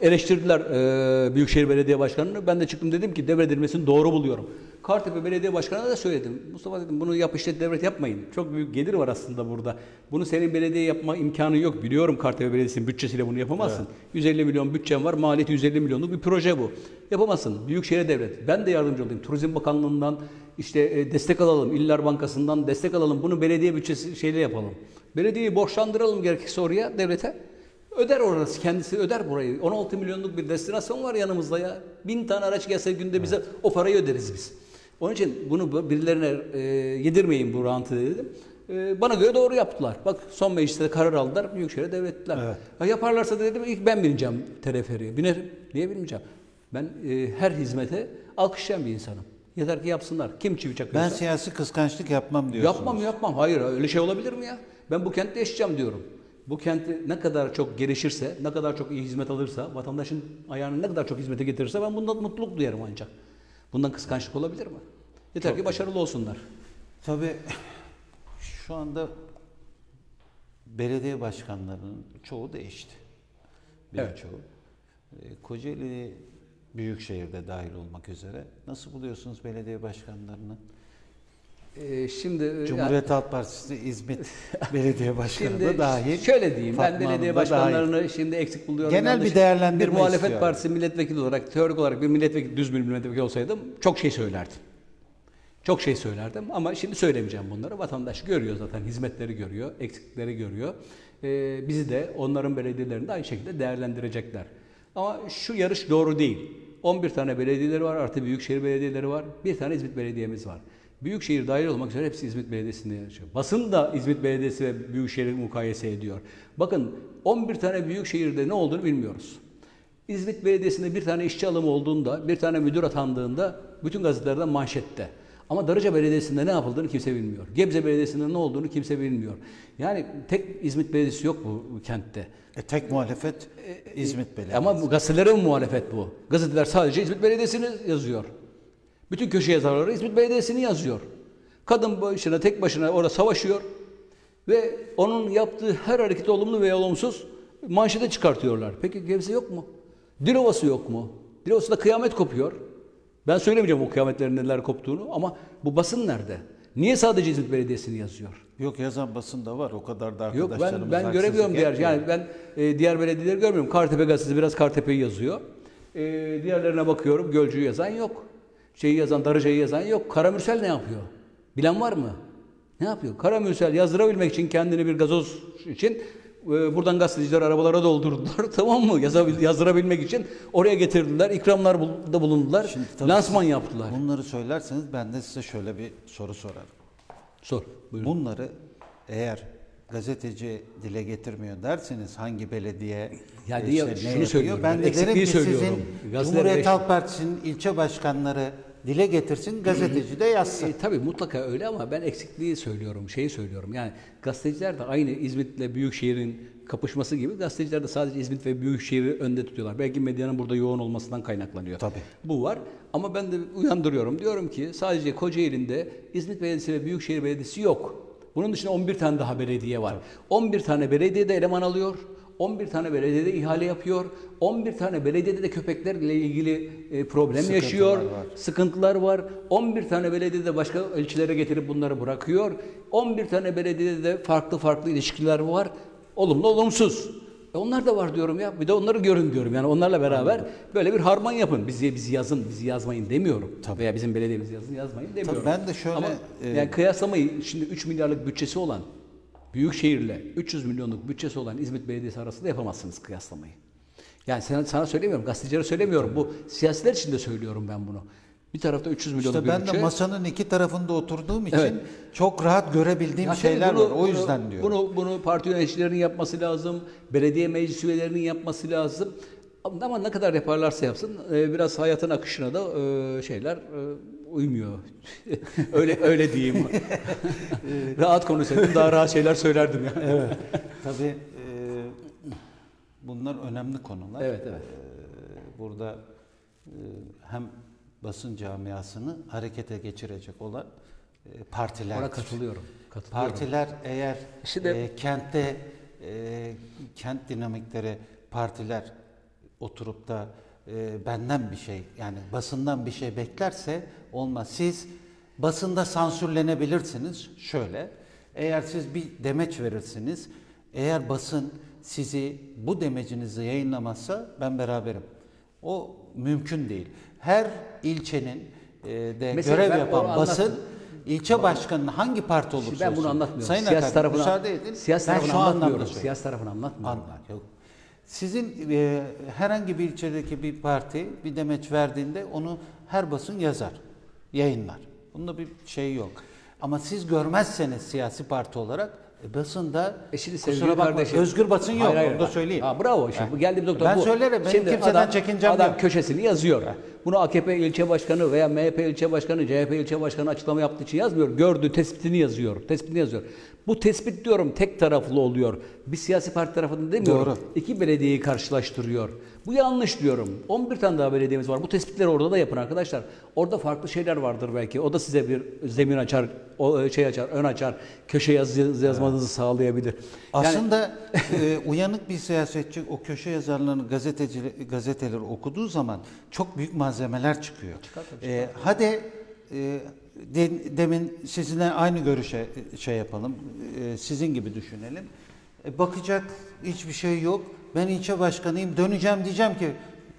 eleştirdiler e, Büyükşehir Belediye Başkanı'nı. Ben de çıktım dedim ki devredilmesini doğru buluyorum. Kartepe Belediye Başkanı'na da söyledim. Mustafa dedim bunu yap işlet devlet yapmayın. Çok büyük gelir var aslında burada. Bunu senin belediye yapma imkanı yok. Biliyorum Kartepe Belediyesi'nin bütçesiyle bunu yapamazsın. Evet. yüz elli milyon bütçen var. Maliyeti yüz elli milyonluk bir proje bu. Yapamazsın. Büyükşehir devlet. Ben de yardımcı olayım. Turizm Bakanlığı'ndan işte e, destek alalım. İller Bankası'ndan destek alalım. Bunu belediye bütçesi şeyle yapalım. Belediyeyi borçlandıralım gerekirse oraya devlete. Öder orası, kendisi öder burayı. on altı milyonluk bir destinasyon var yanımızda ya. Bin tane araç gelse günde bize evet. O parayı öderiz biz. Onun için bunu birilerine e, yedirmeyin bu rantı dedim. E, bana göre doğru yaptılar. Bak son mecliste karar aldılar, Büyükşehir'e devrettiler. Evet. Ha, yaparlarsa da dedim ilk ben bineceğim teleferiye. Binerim. Niye binmeyeceğim? Ben e, her hizmete alkışlayan bir insanım. Yeter ki yapsınlar. Kim çivi çakıyorsa. Ben siyasi kıskançlık yapmam diyorsunuz. Yapmam yapmam. Hayır öyle şey olabilir mi ya? Ben bu kentte yaşayacağım diyorum. Bu kenti ne kadar çok gelişirse, ne kadar çok iyi hizmet alırsa, vatandaşın ayağını ne kadar çok hizmete getirirse ben bundan mutluluk duyarım ancak. Bundan kıskançlık olabilir mi? Yeter çok ki başarılı olsunlar. Tabii şu anda belediye başkanlarının çoğu değişti. Birçoğu. Evet. Kocaeli Büyükşehir'de dahil olmak üzere. Nasıl buluyorsunuz belediye başkanlarını? Ee, şimdi Cumhuriyet yani, Halk Partisi İzmit Belediye Başkanı da dahil. Şöyle diyeyim, Fatma ben belediye başkanlarını dahil. Şimdi eksik buluyorum. Genel Yanlış, bir değerlendirme bir muhalefet istiyorum. partisi milletvekili olarak, teorik olarak bir milletvekili, düz bir milletvekili olsaydım çok şey söylerdim. Çok şey söylerdim ama şimdi söylemeyeceğim bunları. Vatandaş görüyor zaten, hizmetleri görüyor, eksiklikleri görüyor. Ee, bizi de onların belediyelerinde de aynı şekilde değerlendirecekler. Ama şu yarış doğru değil. on bir tane belediyeleri var, artı büyükşehir belediyeleri var. Bir tane İzmit Belediye'miz var. Büyükşehir dahil olmak üzere hepsi İzmit Belediyesi'nde yaşıyor. Basın da İzmit Belediyesi ve Büyükşehir'i mukayese ediyor. Bakın on bir tane büyükşehirde ne olduğunu bilmiyoruz. İzmit Belediyesi'nde bir tane işçi alımı olduğunda, bir tane müdür atandığında bütün gazetelerde manşette. Ama Darıca Belediyesi'nde ne yapıldığını kimse bilmiyor. Gebze Belediyesi'nde ne olduğunu kimse bilmiyor. Yani tek İzmit Belediyesi yok bu, bu kentte. E, tek muhalefet İzmit Belediyesi. Ama gazetelerin muhalefet bu. Gazeteler sadece İzmit Belediyesi'ni yazıyor. Bütün köşe yazarları İzmit Belediyesi'ni yazıyor. Kadın başına tek başına orada savaşıyor ve onun yaptığı her hareket olumlu veya olumsuz manşete çıkartıyorlar. Peki Gebze yok mu? Dilovası yok mu? Dilovası'da kıyamet kopuyor. Ben söylemeyeceğim o kıyametlerin neler koptuğunu ama bu basın nerede? Niye sadece İzmit Belediyesi'ni yazıyor? Yok yazan basın da var. O kadar da Yok arkadaşlarımız ben ben göremiyorum diğer yani ben e, diğer belediyeleri görmüyorum. Kartepe gazetesi biraz Kartepe'yi yazıyor. E, diğerlerine bakıyorum. Gölcük'ü yazan yok. Şeyi yazan, Darıca'yı yazan yok. Karamürsel ne yapıyor? Bilen var mı? Ne yapıyor? Karamürsel yazdırabilmek için kendini bir gazoz için e, buradan gazeteciler arabalara doldurdular. Tamam mı? Yazabil, yazdırabilmek için oraya getirdiler. İkramlar da bulundular. Lansman yaptılar. Bunları söylerseniz ben de size şöyle bir soru sorarım. Sor. Buyurun. Bunları eğer gazeteci dile getirmiyor derseniz hangi belediye ya işte diye, ne şunu yapıyor? söylüyorum. Ben de derim ki söylüyorum. sizin Cumhuriyet Halk Partisi'nin ilçe başkanları dile getirsin, gazeteci de yazsın. E, tabii mutlaka öyle ama ben eksikliği söylüyorum, şeyi söylüyorum. Yani gazeteciler de aynı İzmit'le Büyükşehir'in kapışması gibi gazeteciler de sadece İzmit ve Büyükşehir'i önde tutuyorlar. Belki medyanın burada yoğun olmasından kaynaklanıyor. Tabii. Bu var ama ben de uyandırıyorum. Diyorum ki sadece Kocaeli'nin de İzmit Belediyesi ve Büyükşehir Belediyesi yok. Bunun dışında on bir tane daha belediye var. Tabii. on bir tane belediye de eleman alıyor. on bir tane belediyede ihale yapıyor. on bir tane belediyede de köpeklerle ilgili e, problem Sıkıntılar yaşıyor. Var. Sıkıntılar var. on bir tane belediyede başka ilçelere getirip bunları bırakıyor. on bir tane belediyede de farklı farklı ilişkiler var. Olumlu olumsuz. E onlar da var diyorum ya. Bir de onları görün diyorum. Yani onlarla beraber Anladım. böyle bir harman yapın. Bizi bizi yazın, bizi yazmayın demiyorum. Tabii. Veya bizim belediyemizi yazın, yazmayın demiyorum. Tabii ben de şöyle Ama e... yani kıyaslamayı şimdi üç milyarlık bütçesi olan Büyükşehir'le üç yüz milyonluk bütçesi olan İzmit Belediyesi arasında yapamazsınız kıyaslamayı. Yani sana, sana söylemiyorum, gazetecilere söylemiyorum. Bu siyasiler için de söylüyorum ben bunu. Bir tarafta üç yüz milyonluk işte bir bütçe. Ben de masanın iki tarafında oturduğum için evet. çok rahat görebildiğim ya şeyler bunu, var. O yüzden bunu, diyorum. Bunu, bunu parti yöneticilerinin yapması lazım. Belediye meclis üyelerinin yapması lazım. Ama ne kadar yaparlarsa yapsın biraz hayatın akışına da şeyler uymuyor. öyle öyle diyeyim. Rahat konuşsaydım daha rahat şeyler söylerdim ya. Evet. Tabii e, bunlar önemli konular. Evet, evet. E, burada e, hem basın camiasını harekete geçirecek olan e, partiler. Ona katılıyorum. katılıyorum. Partiler eğer işte, e, kentte e, kent dinamikleri partiler oturup da e, benden bir şey, yani basından bir şey beklerse olmaz. Siz basında sansürlenebilirsiniz şöyle. Eğer siz bir demeç verirsiniz, eğer basın sizi bu demecinizi yayınlamazsa ben beraberim. O mümkün değil. Her ilçenin e, de Mesela görev ben yapan onu basın, anlattım. ilçe başkanının hangi parti olursa Şimdi ben bunu olsun. anlatmıyorum. Sayın Siyasi Akar, tarafını, müsaade edin. siyasi Ben tarafını şu anlamda anlatmıyorum. söylüyorum. Siyasi tarafını anlatmıyorum. Anlar, yok. Sizin e, herhangi bir ilçedeki bir parti bir demeç verdiğinde onu her basın yazar, yayınlar. Bunda bir şey yok. Ama siz görmezseniz siyasi parti olarak e, basında E şimdi kusura sevgili bakma, kardeşim, özgür basın yok, hayır, hayır, onu da bak. söyleyeyim. Ha, bravo işte. Bu geldiğimiz nokta Ben bu. söylerim, benim Şimdi kimseden adam, çekincem adam yok. köşesini yazıyor. Bunu A K P ilçe başkanı veya M H P ilçe başkanı, C H P ilçe başkanı açıklama yaptığı için yazmıyor. Gördüğü tespitini yazıyor. Tespitini yazıyor. Bu tespit diyorum tek taraflı oluyor. Bir siyasi parti tarafından demiyorum. Doğru. İki belediyeyi karşılaştırıyor. Bu yanlış diyorum. on bir tane daha belediyemiz var. Bu tespitleri orada da yapın arkadaşlar. Orada farklı şeyler vardır belki. O da size bir zemin açar, o şey açar, ön açar, köşe yazı, yazmanızı sağlayabilir. Yani, Aslında e, uyanık bir siyasetçi o köşe yazarlarını gazeteci gazeteleri okuduğu zaman çok büyük malzemeler çıkıyor. Çıkar tabii, E, hadi e, de, demin sizinle aynı görüşe şey yapalım. E, sizin gibi düşünelim. E, bakacak hiçbir şey yok. Ben ilçe başkanıyım. Döneceğim diyeceğim ki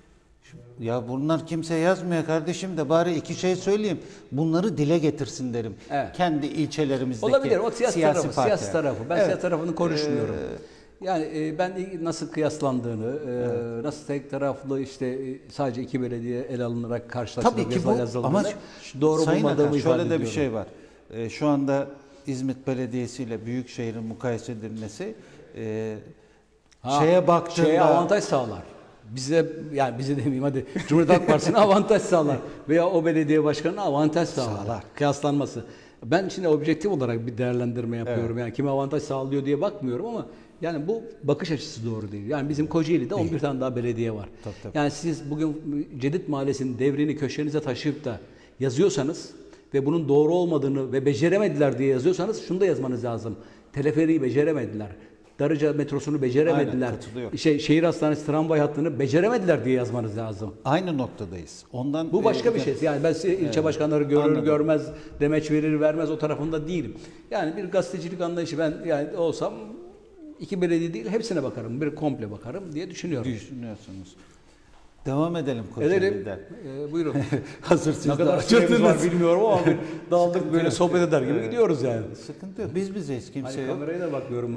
ya bunlar kimse yazmıyor kardeşim de bari iki şey söyleyeyim. Bunları dile getirsin derim. Evet. Kendi ilçelerimizdeki olabilir. O siyasi, siyasi tarafı, partiler. siyasi tarafı. Ben Evet. siyasi tarafını konuşmuyorum. Yani e, ben nasıl kıyaslandığını, e, nasıl tek taraflı işte e, sadece iki belediye ele alınarak karşılaştırılıp Tabii ki bu yazıldığını ama doğru Sayın bulmadığımı Akan, ifade şöyle de bir ediyorum. şey var. Ee, şu anda İzmit Belediyesi ile Büyükşehir'in mukayese edilmesi e, Ha, şeye baktığında şeye avantaj sağlar. Bize yani bize demeyeyim hadi Cumhuriyet Halk Partisi'ne avantaj sağlar veya o belediye başkanına avantaj sağlar. Sağlar. Kıyaslanması. Ben şimdi objektif olarak bir değerlendirme yapıyorum. Yani kime avantaj sağlıyor diye bakmıyorum ama yani bu bakış açısı doğru değil. Yani bizim Kocaeli'de on bir tane daha belediye var. Tabii, tabii. Yani siz bugün Cedid Mahallesi'nin devrini köşenize taşıyıp da yazıyorsanız ve bunun doğru olmadığını ve beceremediler diye yazıyorsanız şunu da yazmanız lazım. Teleferiği beceremediler. Darıca metrosunu beceremediler. Aynen, katılıyorum. Şey, şehir hastanesi tramvay hattını beceremediler diye yazmanız lazım. aynı noktadayız. Ondan Bu başka e, bir şey. Yani ben size ilçe başkanları görür anladım. görmez, demeç verir vermez o tarafında değilim. Yani bir gazetecilik anlayışı ben yani olsam iki belediye değil hepsine bakarım. Bir komple bakarım diye düşünüyorum. düşünüyorsunuz. Devam edelim Ederim. Kocaeli'den. Ee, buyurun. Hazır siz Ne kadar de süremiz var açtınız. bilmiyorum ama bir dağıldık böyle sohbet eder gibi Evet. gidiyoruz yani. Sıkıntı yok. Biz bizeyiz. Kimse Hani yok. kameraya da bakıyorum.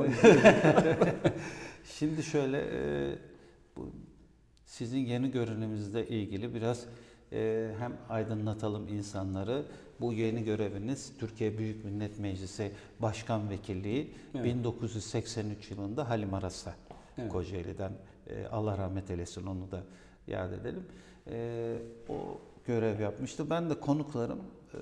Şimdi şöyle e, bu, sizin yeni görevimizle ilgili biraz e, hem aydınlatalım insanları. Bu yeni göreviniz Türkiye Büyük Millet Meclisi Başkan Vekilliği Evet. bin dokuz yüz seksen üç yılında Halim Aras'ta Evet. Kocaeli'den e, Allah rahmet eylesin onu da yad edelim. E, o görev yapmıştı. Ben de konuklarım e,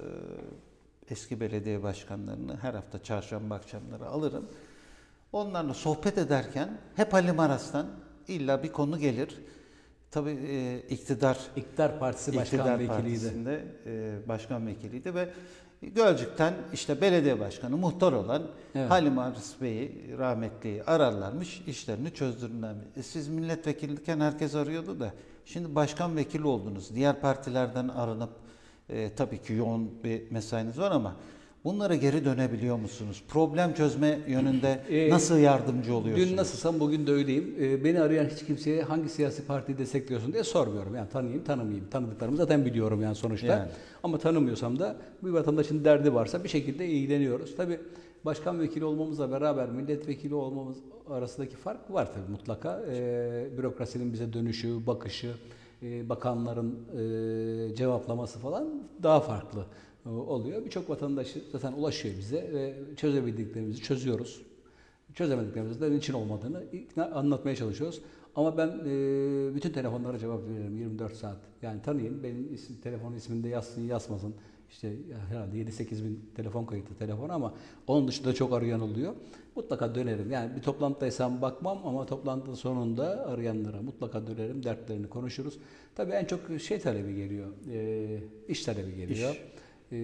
eski belediye başkanlarını her hafta çarşamba akşamları alırım. Onlarla sohbet ederken hep Halim Aras'tan illa bir konu gelir. Tabii e, iktidar İktidar Partisi Başkan İktidar Vekiliydi. Partisi'nde e, başkan vekiliydi ve Gölcük'ten işte belediye başkanı muhtar olan Evet. Halim Aras Bey'i rahmetliyi ararlarmış, işlerini çözdürürlermiş. E, siz milletvekiliyken herkes arıyordu da şimdi başkan vekili oldunuz. Diğer partilerden aranıp e, tabii ki yoğun bir mesainiz var ama bunlara geri dönebiliyor musunuz? Problem çözme yönünde Ee, nasıl yardımcı oluyorsunuz? Dün nasılsam bugün de öyleyim. Ee, beni arayan hiç kimseye hangi siyasi partiyi destekliyorsun diye sormuyorum. Yani tanıyayım, tanımayayım. Tanıdıklarımı zaten biliyorum yani sonuçta. Yani. Ama tanımıyorsam da bir vatandaşın derdi varsa bir şekilde ilgileniyoruz. Tabii başkan vekili olmamızla beraber milletvekili olmamız arasındaki fark var tabii mutlaka. Ee, bürokrasinin bize dönüşü, bakışı, e, bakanların e, cevaplaması falan daha farklı e, oluyor. Birçok vatandaş zaten ulaşıyor bize ve çözebildiklerimizi çözüyoruz. Çözemediklerimizin de niçin olmadığını ikna, anlatmaya çalışıyoruz. Ama ben e, bütün telefonlara cevap veririm yirmi dört saat. Yani tanıyın, benim isim, telefon isminde yazsın yazmasın. İşte herhalde yedi sekiz bin telefon kayıtlı telefon ama onun dışında çok arayan oluyor. Mutlaka dönerim. Yani bir toplantıdaysam bakmam ama toplantının sonunda arayanlara mutlaka dönerim, dertlerini konuşuruz. Tabii en çok şey talebi geliyor, e, iş talebi geliyor. E,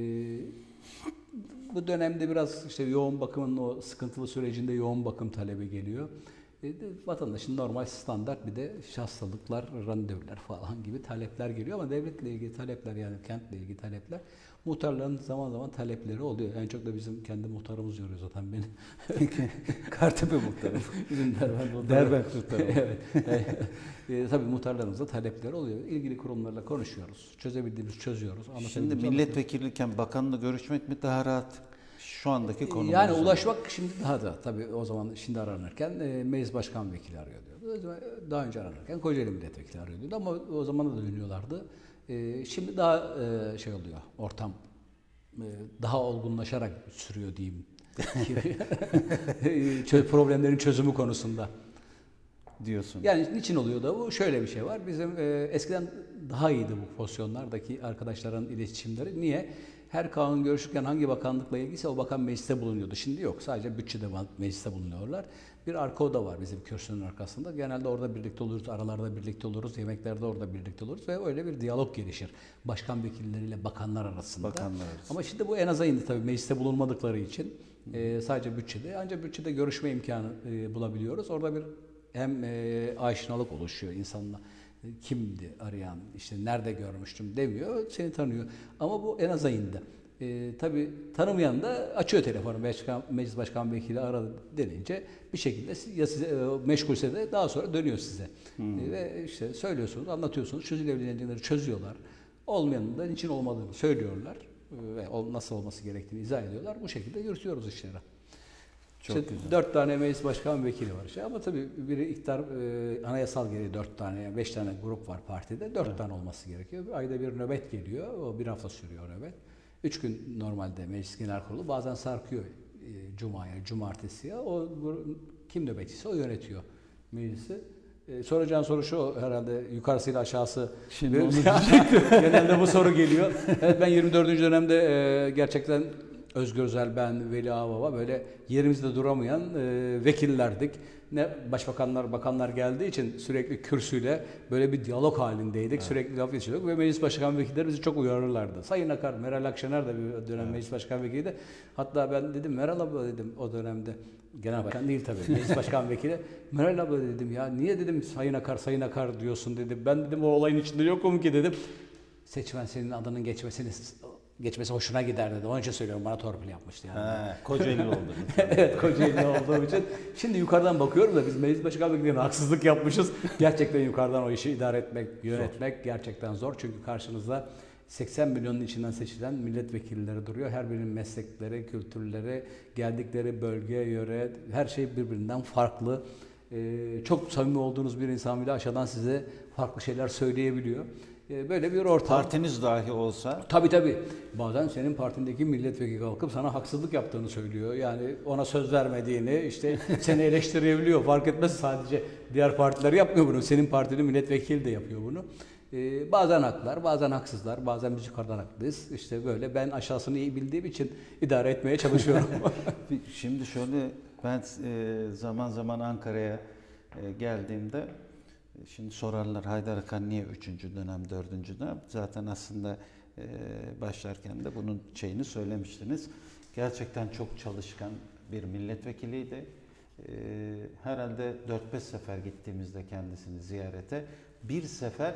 bu dönemde biraz işte yoğun bakımın o sıkıntılı sürecinde yoğun bakım talebi geliyor. E, de vatandaşın normal standart bir de hastalıklar, randevular falan gibi talepler geliyor ama devletle ilgili talepler yani kentle ilgili talepler muhtarların zaman zaman talepleri oluyor. En çok da bizim kendi muhtarımız yoruyor zaten beni. Kartepe muhtarım. Bizim Derbent muhtarı. Derbent muhtarım. Evet. E, e, tabii muhtarlarımızda talepleri oluyor. İlgili kurumlarla konuşuyoruz. Çözebildiğimiz çözüyoruz. Şimdi Anlatabildiğimiz milletvekiliyken bakanla görüşmek mi daha rahat? Şu andaki konumuz. Yani ulaşmak şimdi daha da tabii o zaman şimdi aranırken e, meclis başkan vekili arıyor diyordu. O zaman, daha önce aranırken Kocaeli milletvekili arıyor diyordu ama o zaman da dönüyorlardı. E, şimdi daha e, şey oluyor ortam e, daha olgunlaşarak sürüyor diyeyim. Çö- problemlerin çözümü konusunda. Diyorsun. Yani niçin oluyor da bu? Şöyle bir şey var. Bizim e, eskiden daha iyiydi bu pozisyonlardaki arkadaşların iletişimleri. Niye? Her kanun görüşürken hangi bakanlıkla ilgiliyse o bakan mecliste bulunuyordu. Şimdi yok. Sadece bütçede mecliste bulunuyorlar. Bir arka oda var bizim kürsünün arkasında. Genelde orada birlikte oluruz, aralarda birlikte oluruz, yemeklerde orada birlikte oluruz ve öyle bir diyalog gelişir. Başkan vekilleriyle bakanlar arasında. Bakanlar arasında. Ama şimdi bu en aza indi tabii mecliste bulunmadıkları için. E, sadece bütçede. Ancak bütçede görüşme imkanı e, bulabiliyoruz. Orada bir hem e, aşinalık oluşuyor insanla. E, kimdi arayan, işte nerede görmüştüm demiyor, seni tanıyor. Ama bu en aza indi. E, tabii tanımayan da açıyor telefonu. Başkan, meclis başkan vekili aradı denince bir şekilde ya size e, meşgulse de daha sonra dönüyor size. Hmm. E, ve işte söylüyorsunuz, anlatıyorsunuz, çözülebilecekleri çözüyorlar. Olmayanın da niçin olmadığını söylüyorlar. E, ve nasıl olması gerektiğini izah ediyorlar. Bu şekilde yürütüyoruz işleri. Çok işte güzel. Dört tane meclis başkan vekili var. İşte. Ama tabii biri iktidar, e, anayasal gereği dört tane, beş tane grup var partide. Dört evet. tane olması gerekiyor. Ayda bir nöbet geliyor. O bir hafta sürüyor nöbet. Üç gün normalde meclis genel kurulu. Bazen sarkıyor e, cumaya, cumartesiye. O kim nöbetçiyse o yönetiyor meclisi. E, soracağın soru şu herhalde yukarısıyla aşağısı. Şimdi onu genelde bu soru geliyor. Evet ben yirmi dördüncü dönemde e, gerçekten Özgür Özel, ben, Veli Ağbaba böyle yerimizde duramayan e, vekillerdik. Ne başbakanlar, bakanlar geldiği için sürekli kürsüyle böyle bir diyalog halindeydik. Evet. Sürekli laf geçiyorduk ve meclis başkan vekilleri bizi çok uyarırlardı. Sayın Akar, Meral Akşener de bir dönem evet. meclis başkan vekiliydi. Hatta ben dedim Meral abla dedim o dönemde. Genel başkan değil tabii. Meclis başkan vekili. Meral abla dedim ya niye dedim Sayın Akar, Sayın Akar diyorsun dedim. Ben dedim o olayın içinde yokum ki dedim. Seçmen senin adının geçmesini geçmesi hoşuna gider dedi. Onun için söylüyorum bana torpil yapmıştı yani. He, Kocaeli oldu. Evet Kocaeli olduğum için. Şimdi yukarıdan bakıyorum da biz meclis başkan vekillerine haksızlık yapmışız. Gerçekten yukarıdan o işi idare etmek, yönetmek zor. Gerçekten zor. Çünkü karşınızda seksen milyonun içinden seçilen milletvekilleri duruyor. Her birinin meslekleri, kültürleri, geldikleri bölge, yöre her şey birbirinden farklı. Ee, çok samimi olduğunuz bir insan bile aşağıdan size farklı şeyler söyleyebiliyor. Böyle bir ortam. Partiniz dahi olsa. Tabii tabii. Bazen senin partindeki milletvekili kalkıp sana haksızlık yaptığını söylüyor. Yani ona söz vermediğini, işte seni eleştirebiliyor. Fark etmez sadece diğer partiler yapmıyor bunu. Senin partinin milletvekili de yapıyor bunu. Ee, bazen haklar, bazen haksızlar, bazen biz yukarıdan haklıyız. İşte böyle ben aşağısını iyi bildiğim için idare etmeye çalışıyorum. Şimdi şöyle ben e, zaman zaman Ankara'ya e, geldiğimde şimdi sorarlar Haydar Akan niye üçüncü dönem, dördüncü dönem? Zaten aslında e, başlarken de bunun şeyini söylemiştiniz. Gerçekten çok çalışkan bir milletvekiliydi. E, herhalde dört beş sefer gittiğimizde kendisini ziyarete bir sefer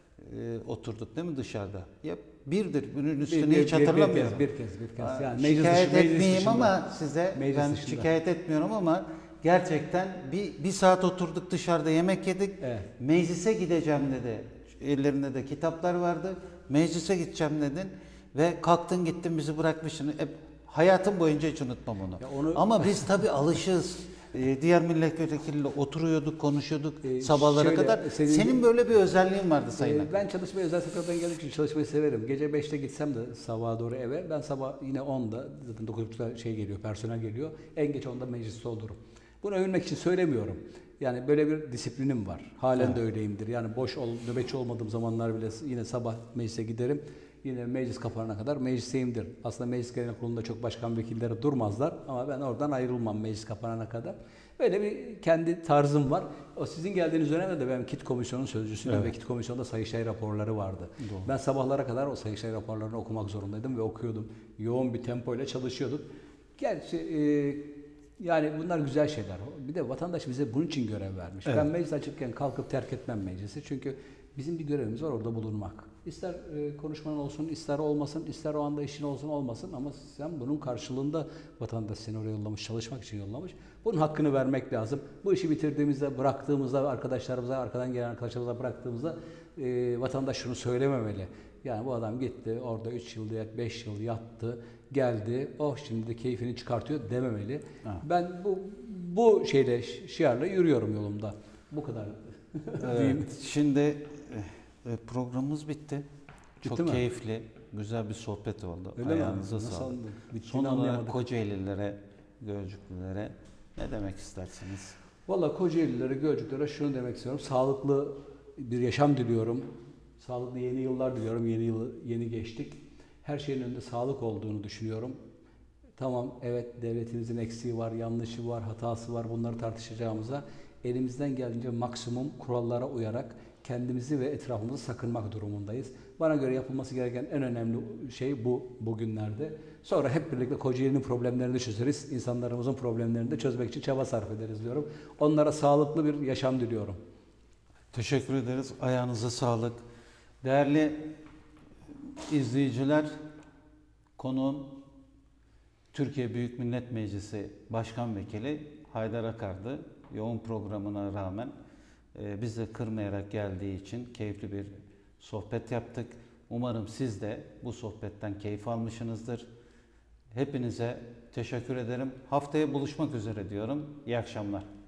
e, oturduk değil mi dışarıda? Ya birdir. Bunun üstünü bir, hiç bir, hatırlamıyorum. Bir kez, bir kez. Bir kez. Yani şikayet dışı, etmeyeyim ama size meclis ben dışında. şikayet etmiyorum ama gerçekten bir, bir saat oturduk dışarıda yemek yedik. Evet. Meclise gideceğim dedi. Ellerinde de kitaplar vardı. Meclise gideceğim dedin ve kalktın gittin bizi bırakmışsın. E, hayatım boyunca hiç unutmam onu. onu... Ama biz tabii alışığız. Ee, diğer milletvekiliyle oturuyorduk, konuşuyorduk ee, sabahlara şöyle, kadar. Senin, senin böyle bir özelliğin vardı Sayın Akar. E, ben çalışmayı özel sektörden geldiğim için çalışmayı severim. Gece beşte gitsem de sabaha doğru eve. Ben sabah yine onda, zaten dokuz buçukta şey geliyor, personel geliyor. En geç onda mecliste olurum. Bunu övünmek için söylemiyorum. Yani böyle bir disiplinim var. Halen evet. de öyleyimdir. Yani boş ol, nöbetçi olmadığım zamanlar bile yine sabah meclise giderim. Yine meclis kapanana kadar meclisteyimdir. Aslında meclis genel kurulunda çok başkan vekilleri durmazlar ama ben oradan ayrılmam meclis kapanana kadar. Böyle bir kendi tarzım var. O sizin geldiğiniz dönemde de ben KİT komisyonun sözcüsüydüm evet. ve KİT komisyonunda Sayıştay raporları vardı. Doğru. Ben sabahlara kadar o Sayıştay raporlarını okumak zorundaydım ve okuyordum. Yoğun bir tempoyla çalışıyorduk. Gerçi e, Yani bunlar güzel şeyler. Bir de vatandaş bize bunun için görev vermiş. Evet. Ben meclis açıkken kalkıp terk etmem meclisi. Çünkü bizim bir görevimiz var, orada bulunmak. İster e, konuşman olsun, ister olmasın, ister o anda işin olsun olmasın ama sen bunun karşılığında vatandaş seni oraya yollamış, çalışmak için yollamış. Bunun hakkını vermek lazım. Bu işi bitirdiğimizde, bıraktığımızda, arkadaşlarımıza, arkadan gelen arkadaşlarımıza bıraktığımızda e, vatandaş şunu söylememeli. Yani bu adam gitti, orada üç yıl, beş yıl yattı, geldi, oh şimdi de keyfini çıkartıyor dememeli. Ha. Ben bu bu şeyle, şiarla yürüyorum yolumda. Bu kadar. Evet, şimdi e, programımız bitti. Bitti Çok mi? keyifli, güzel bir sohbet oldu. Öyle Ayağınıza mi? Nasıl sağlık. oldu? Son olarak Kocaelililere, Gölcüklülere ne demek istersiniz? Valla Kocaelililere, Gölcüklere şunu demek istiyorum. Sağlıklı bir yaşam diliyorum. Sağlıklı yeni yıllar diliyorum. Yeni yılı yeni geçtik. Her şeyin önünde sağlık olduğunu düşünüyorum. Tamam, evet devletimizin eksiği var, yanlışı var, hatası var. Bunları tartışacağımıza elimizden geldiğince maksimum kurallara uyarak kendimizi ve etrafımızı sakınmak durumundayız. Bana göre yapılması gereken en önemli şey bu bugünlerde. Sonra hep birlikte Kocaeli'nin problemlerini çözeriz. İnsanlarımızın problemlerini de çözmek için çaba sarf ederiz diyorum. Onlara sağlıklı bir yaşam diliyorum. Teşekkür ederiz. Ayağınıza sağlık. Değerli izleyiciler, konuğum Türkiye Büyük Millet Meclisi Başkan Vekili Haydar Akar'dı. Yoğun programına rağmen e, bizi kırmayarak geldiği için keyifli bir sohbet yaptık. Umarım siz de bu sohbetten keyif almışsınızdır. Hepinize teşekkür ederim. Haftaya buluşmak üzere diyorum. İyi akşamlar.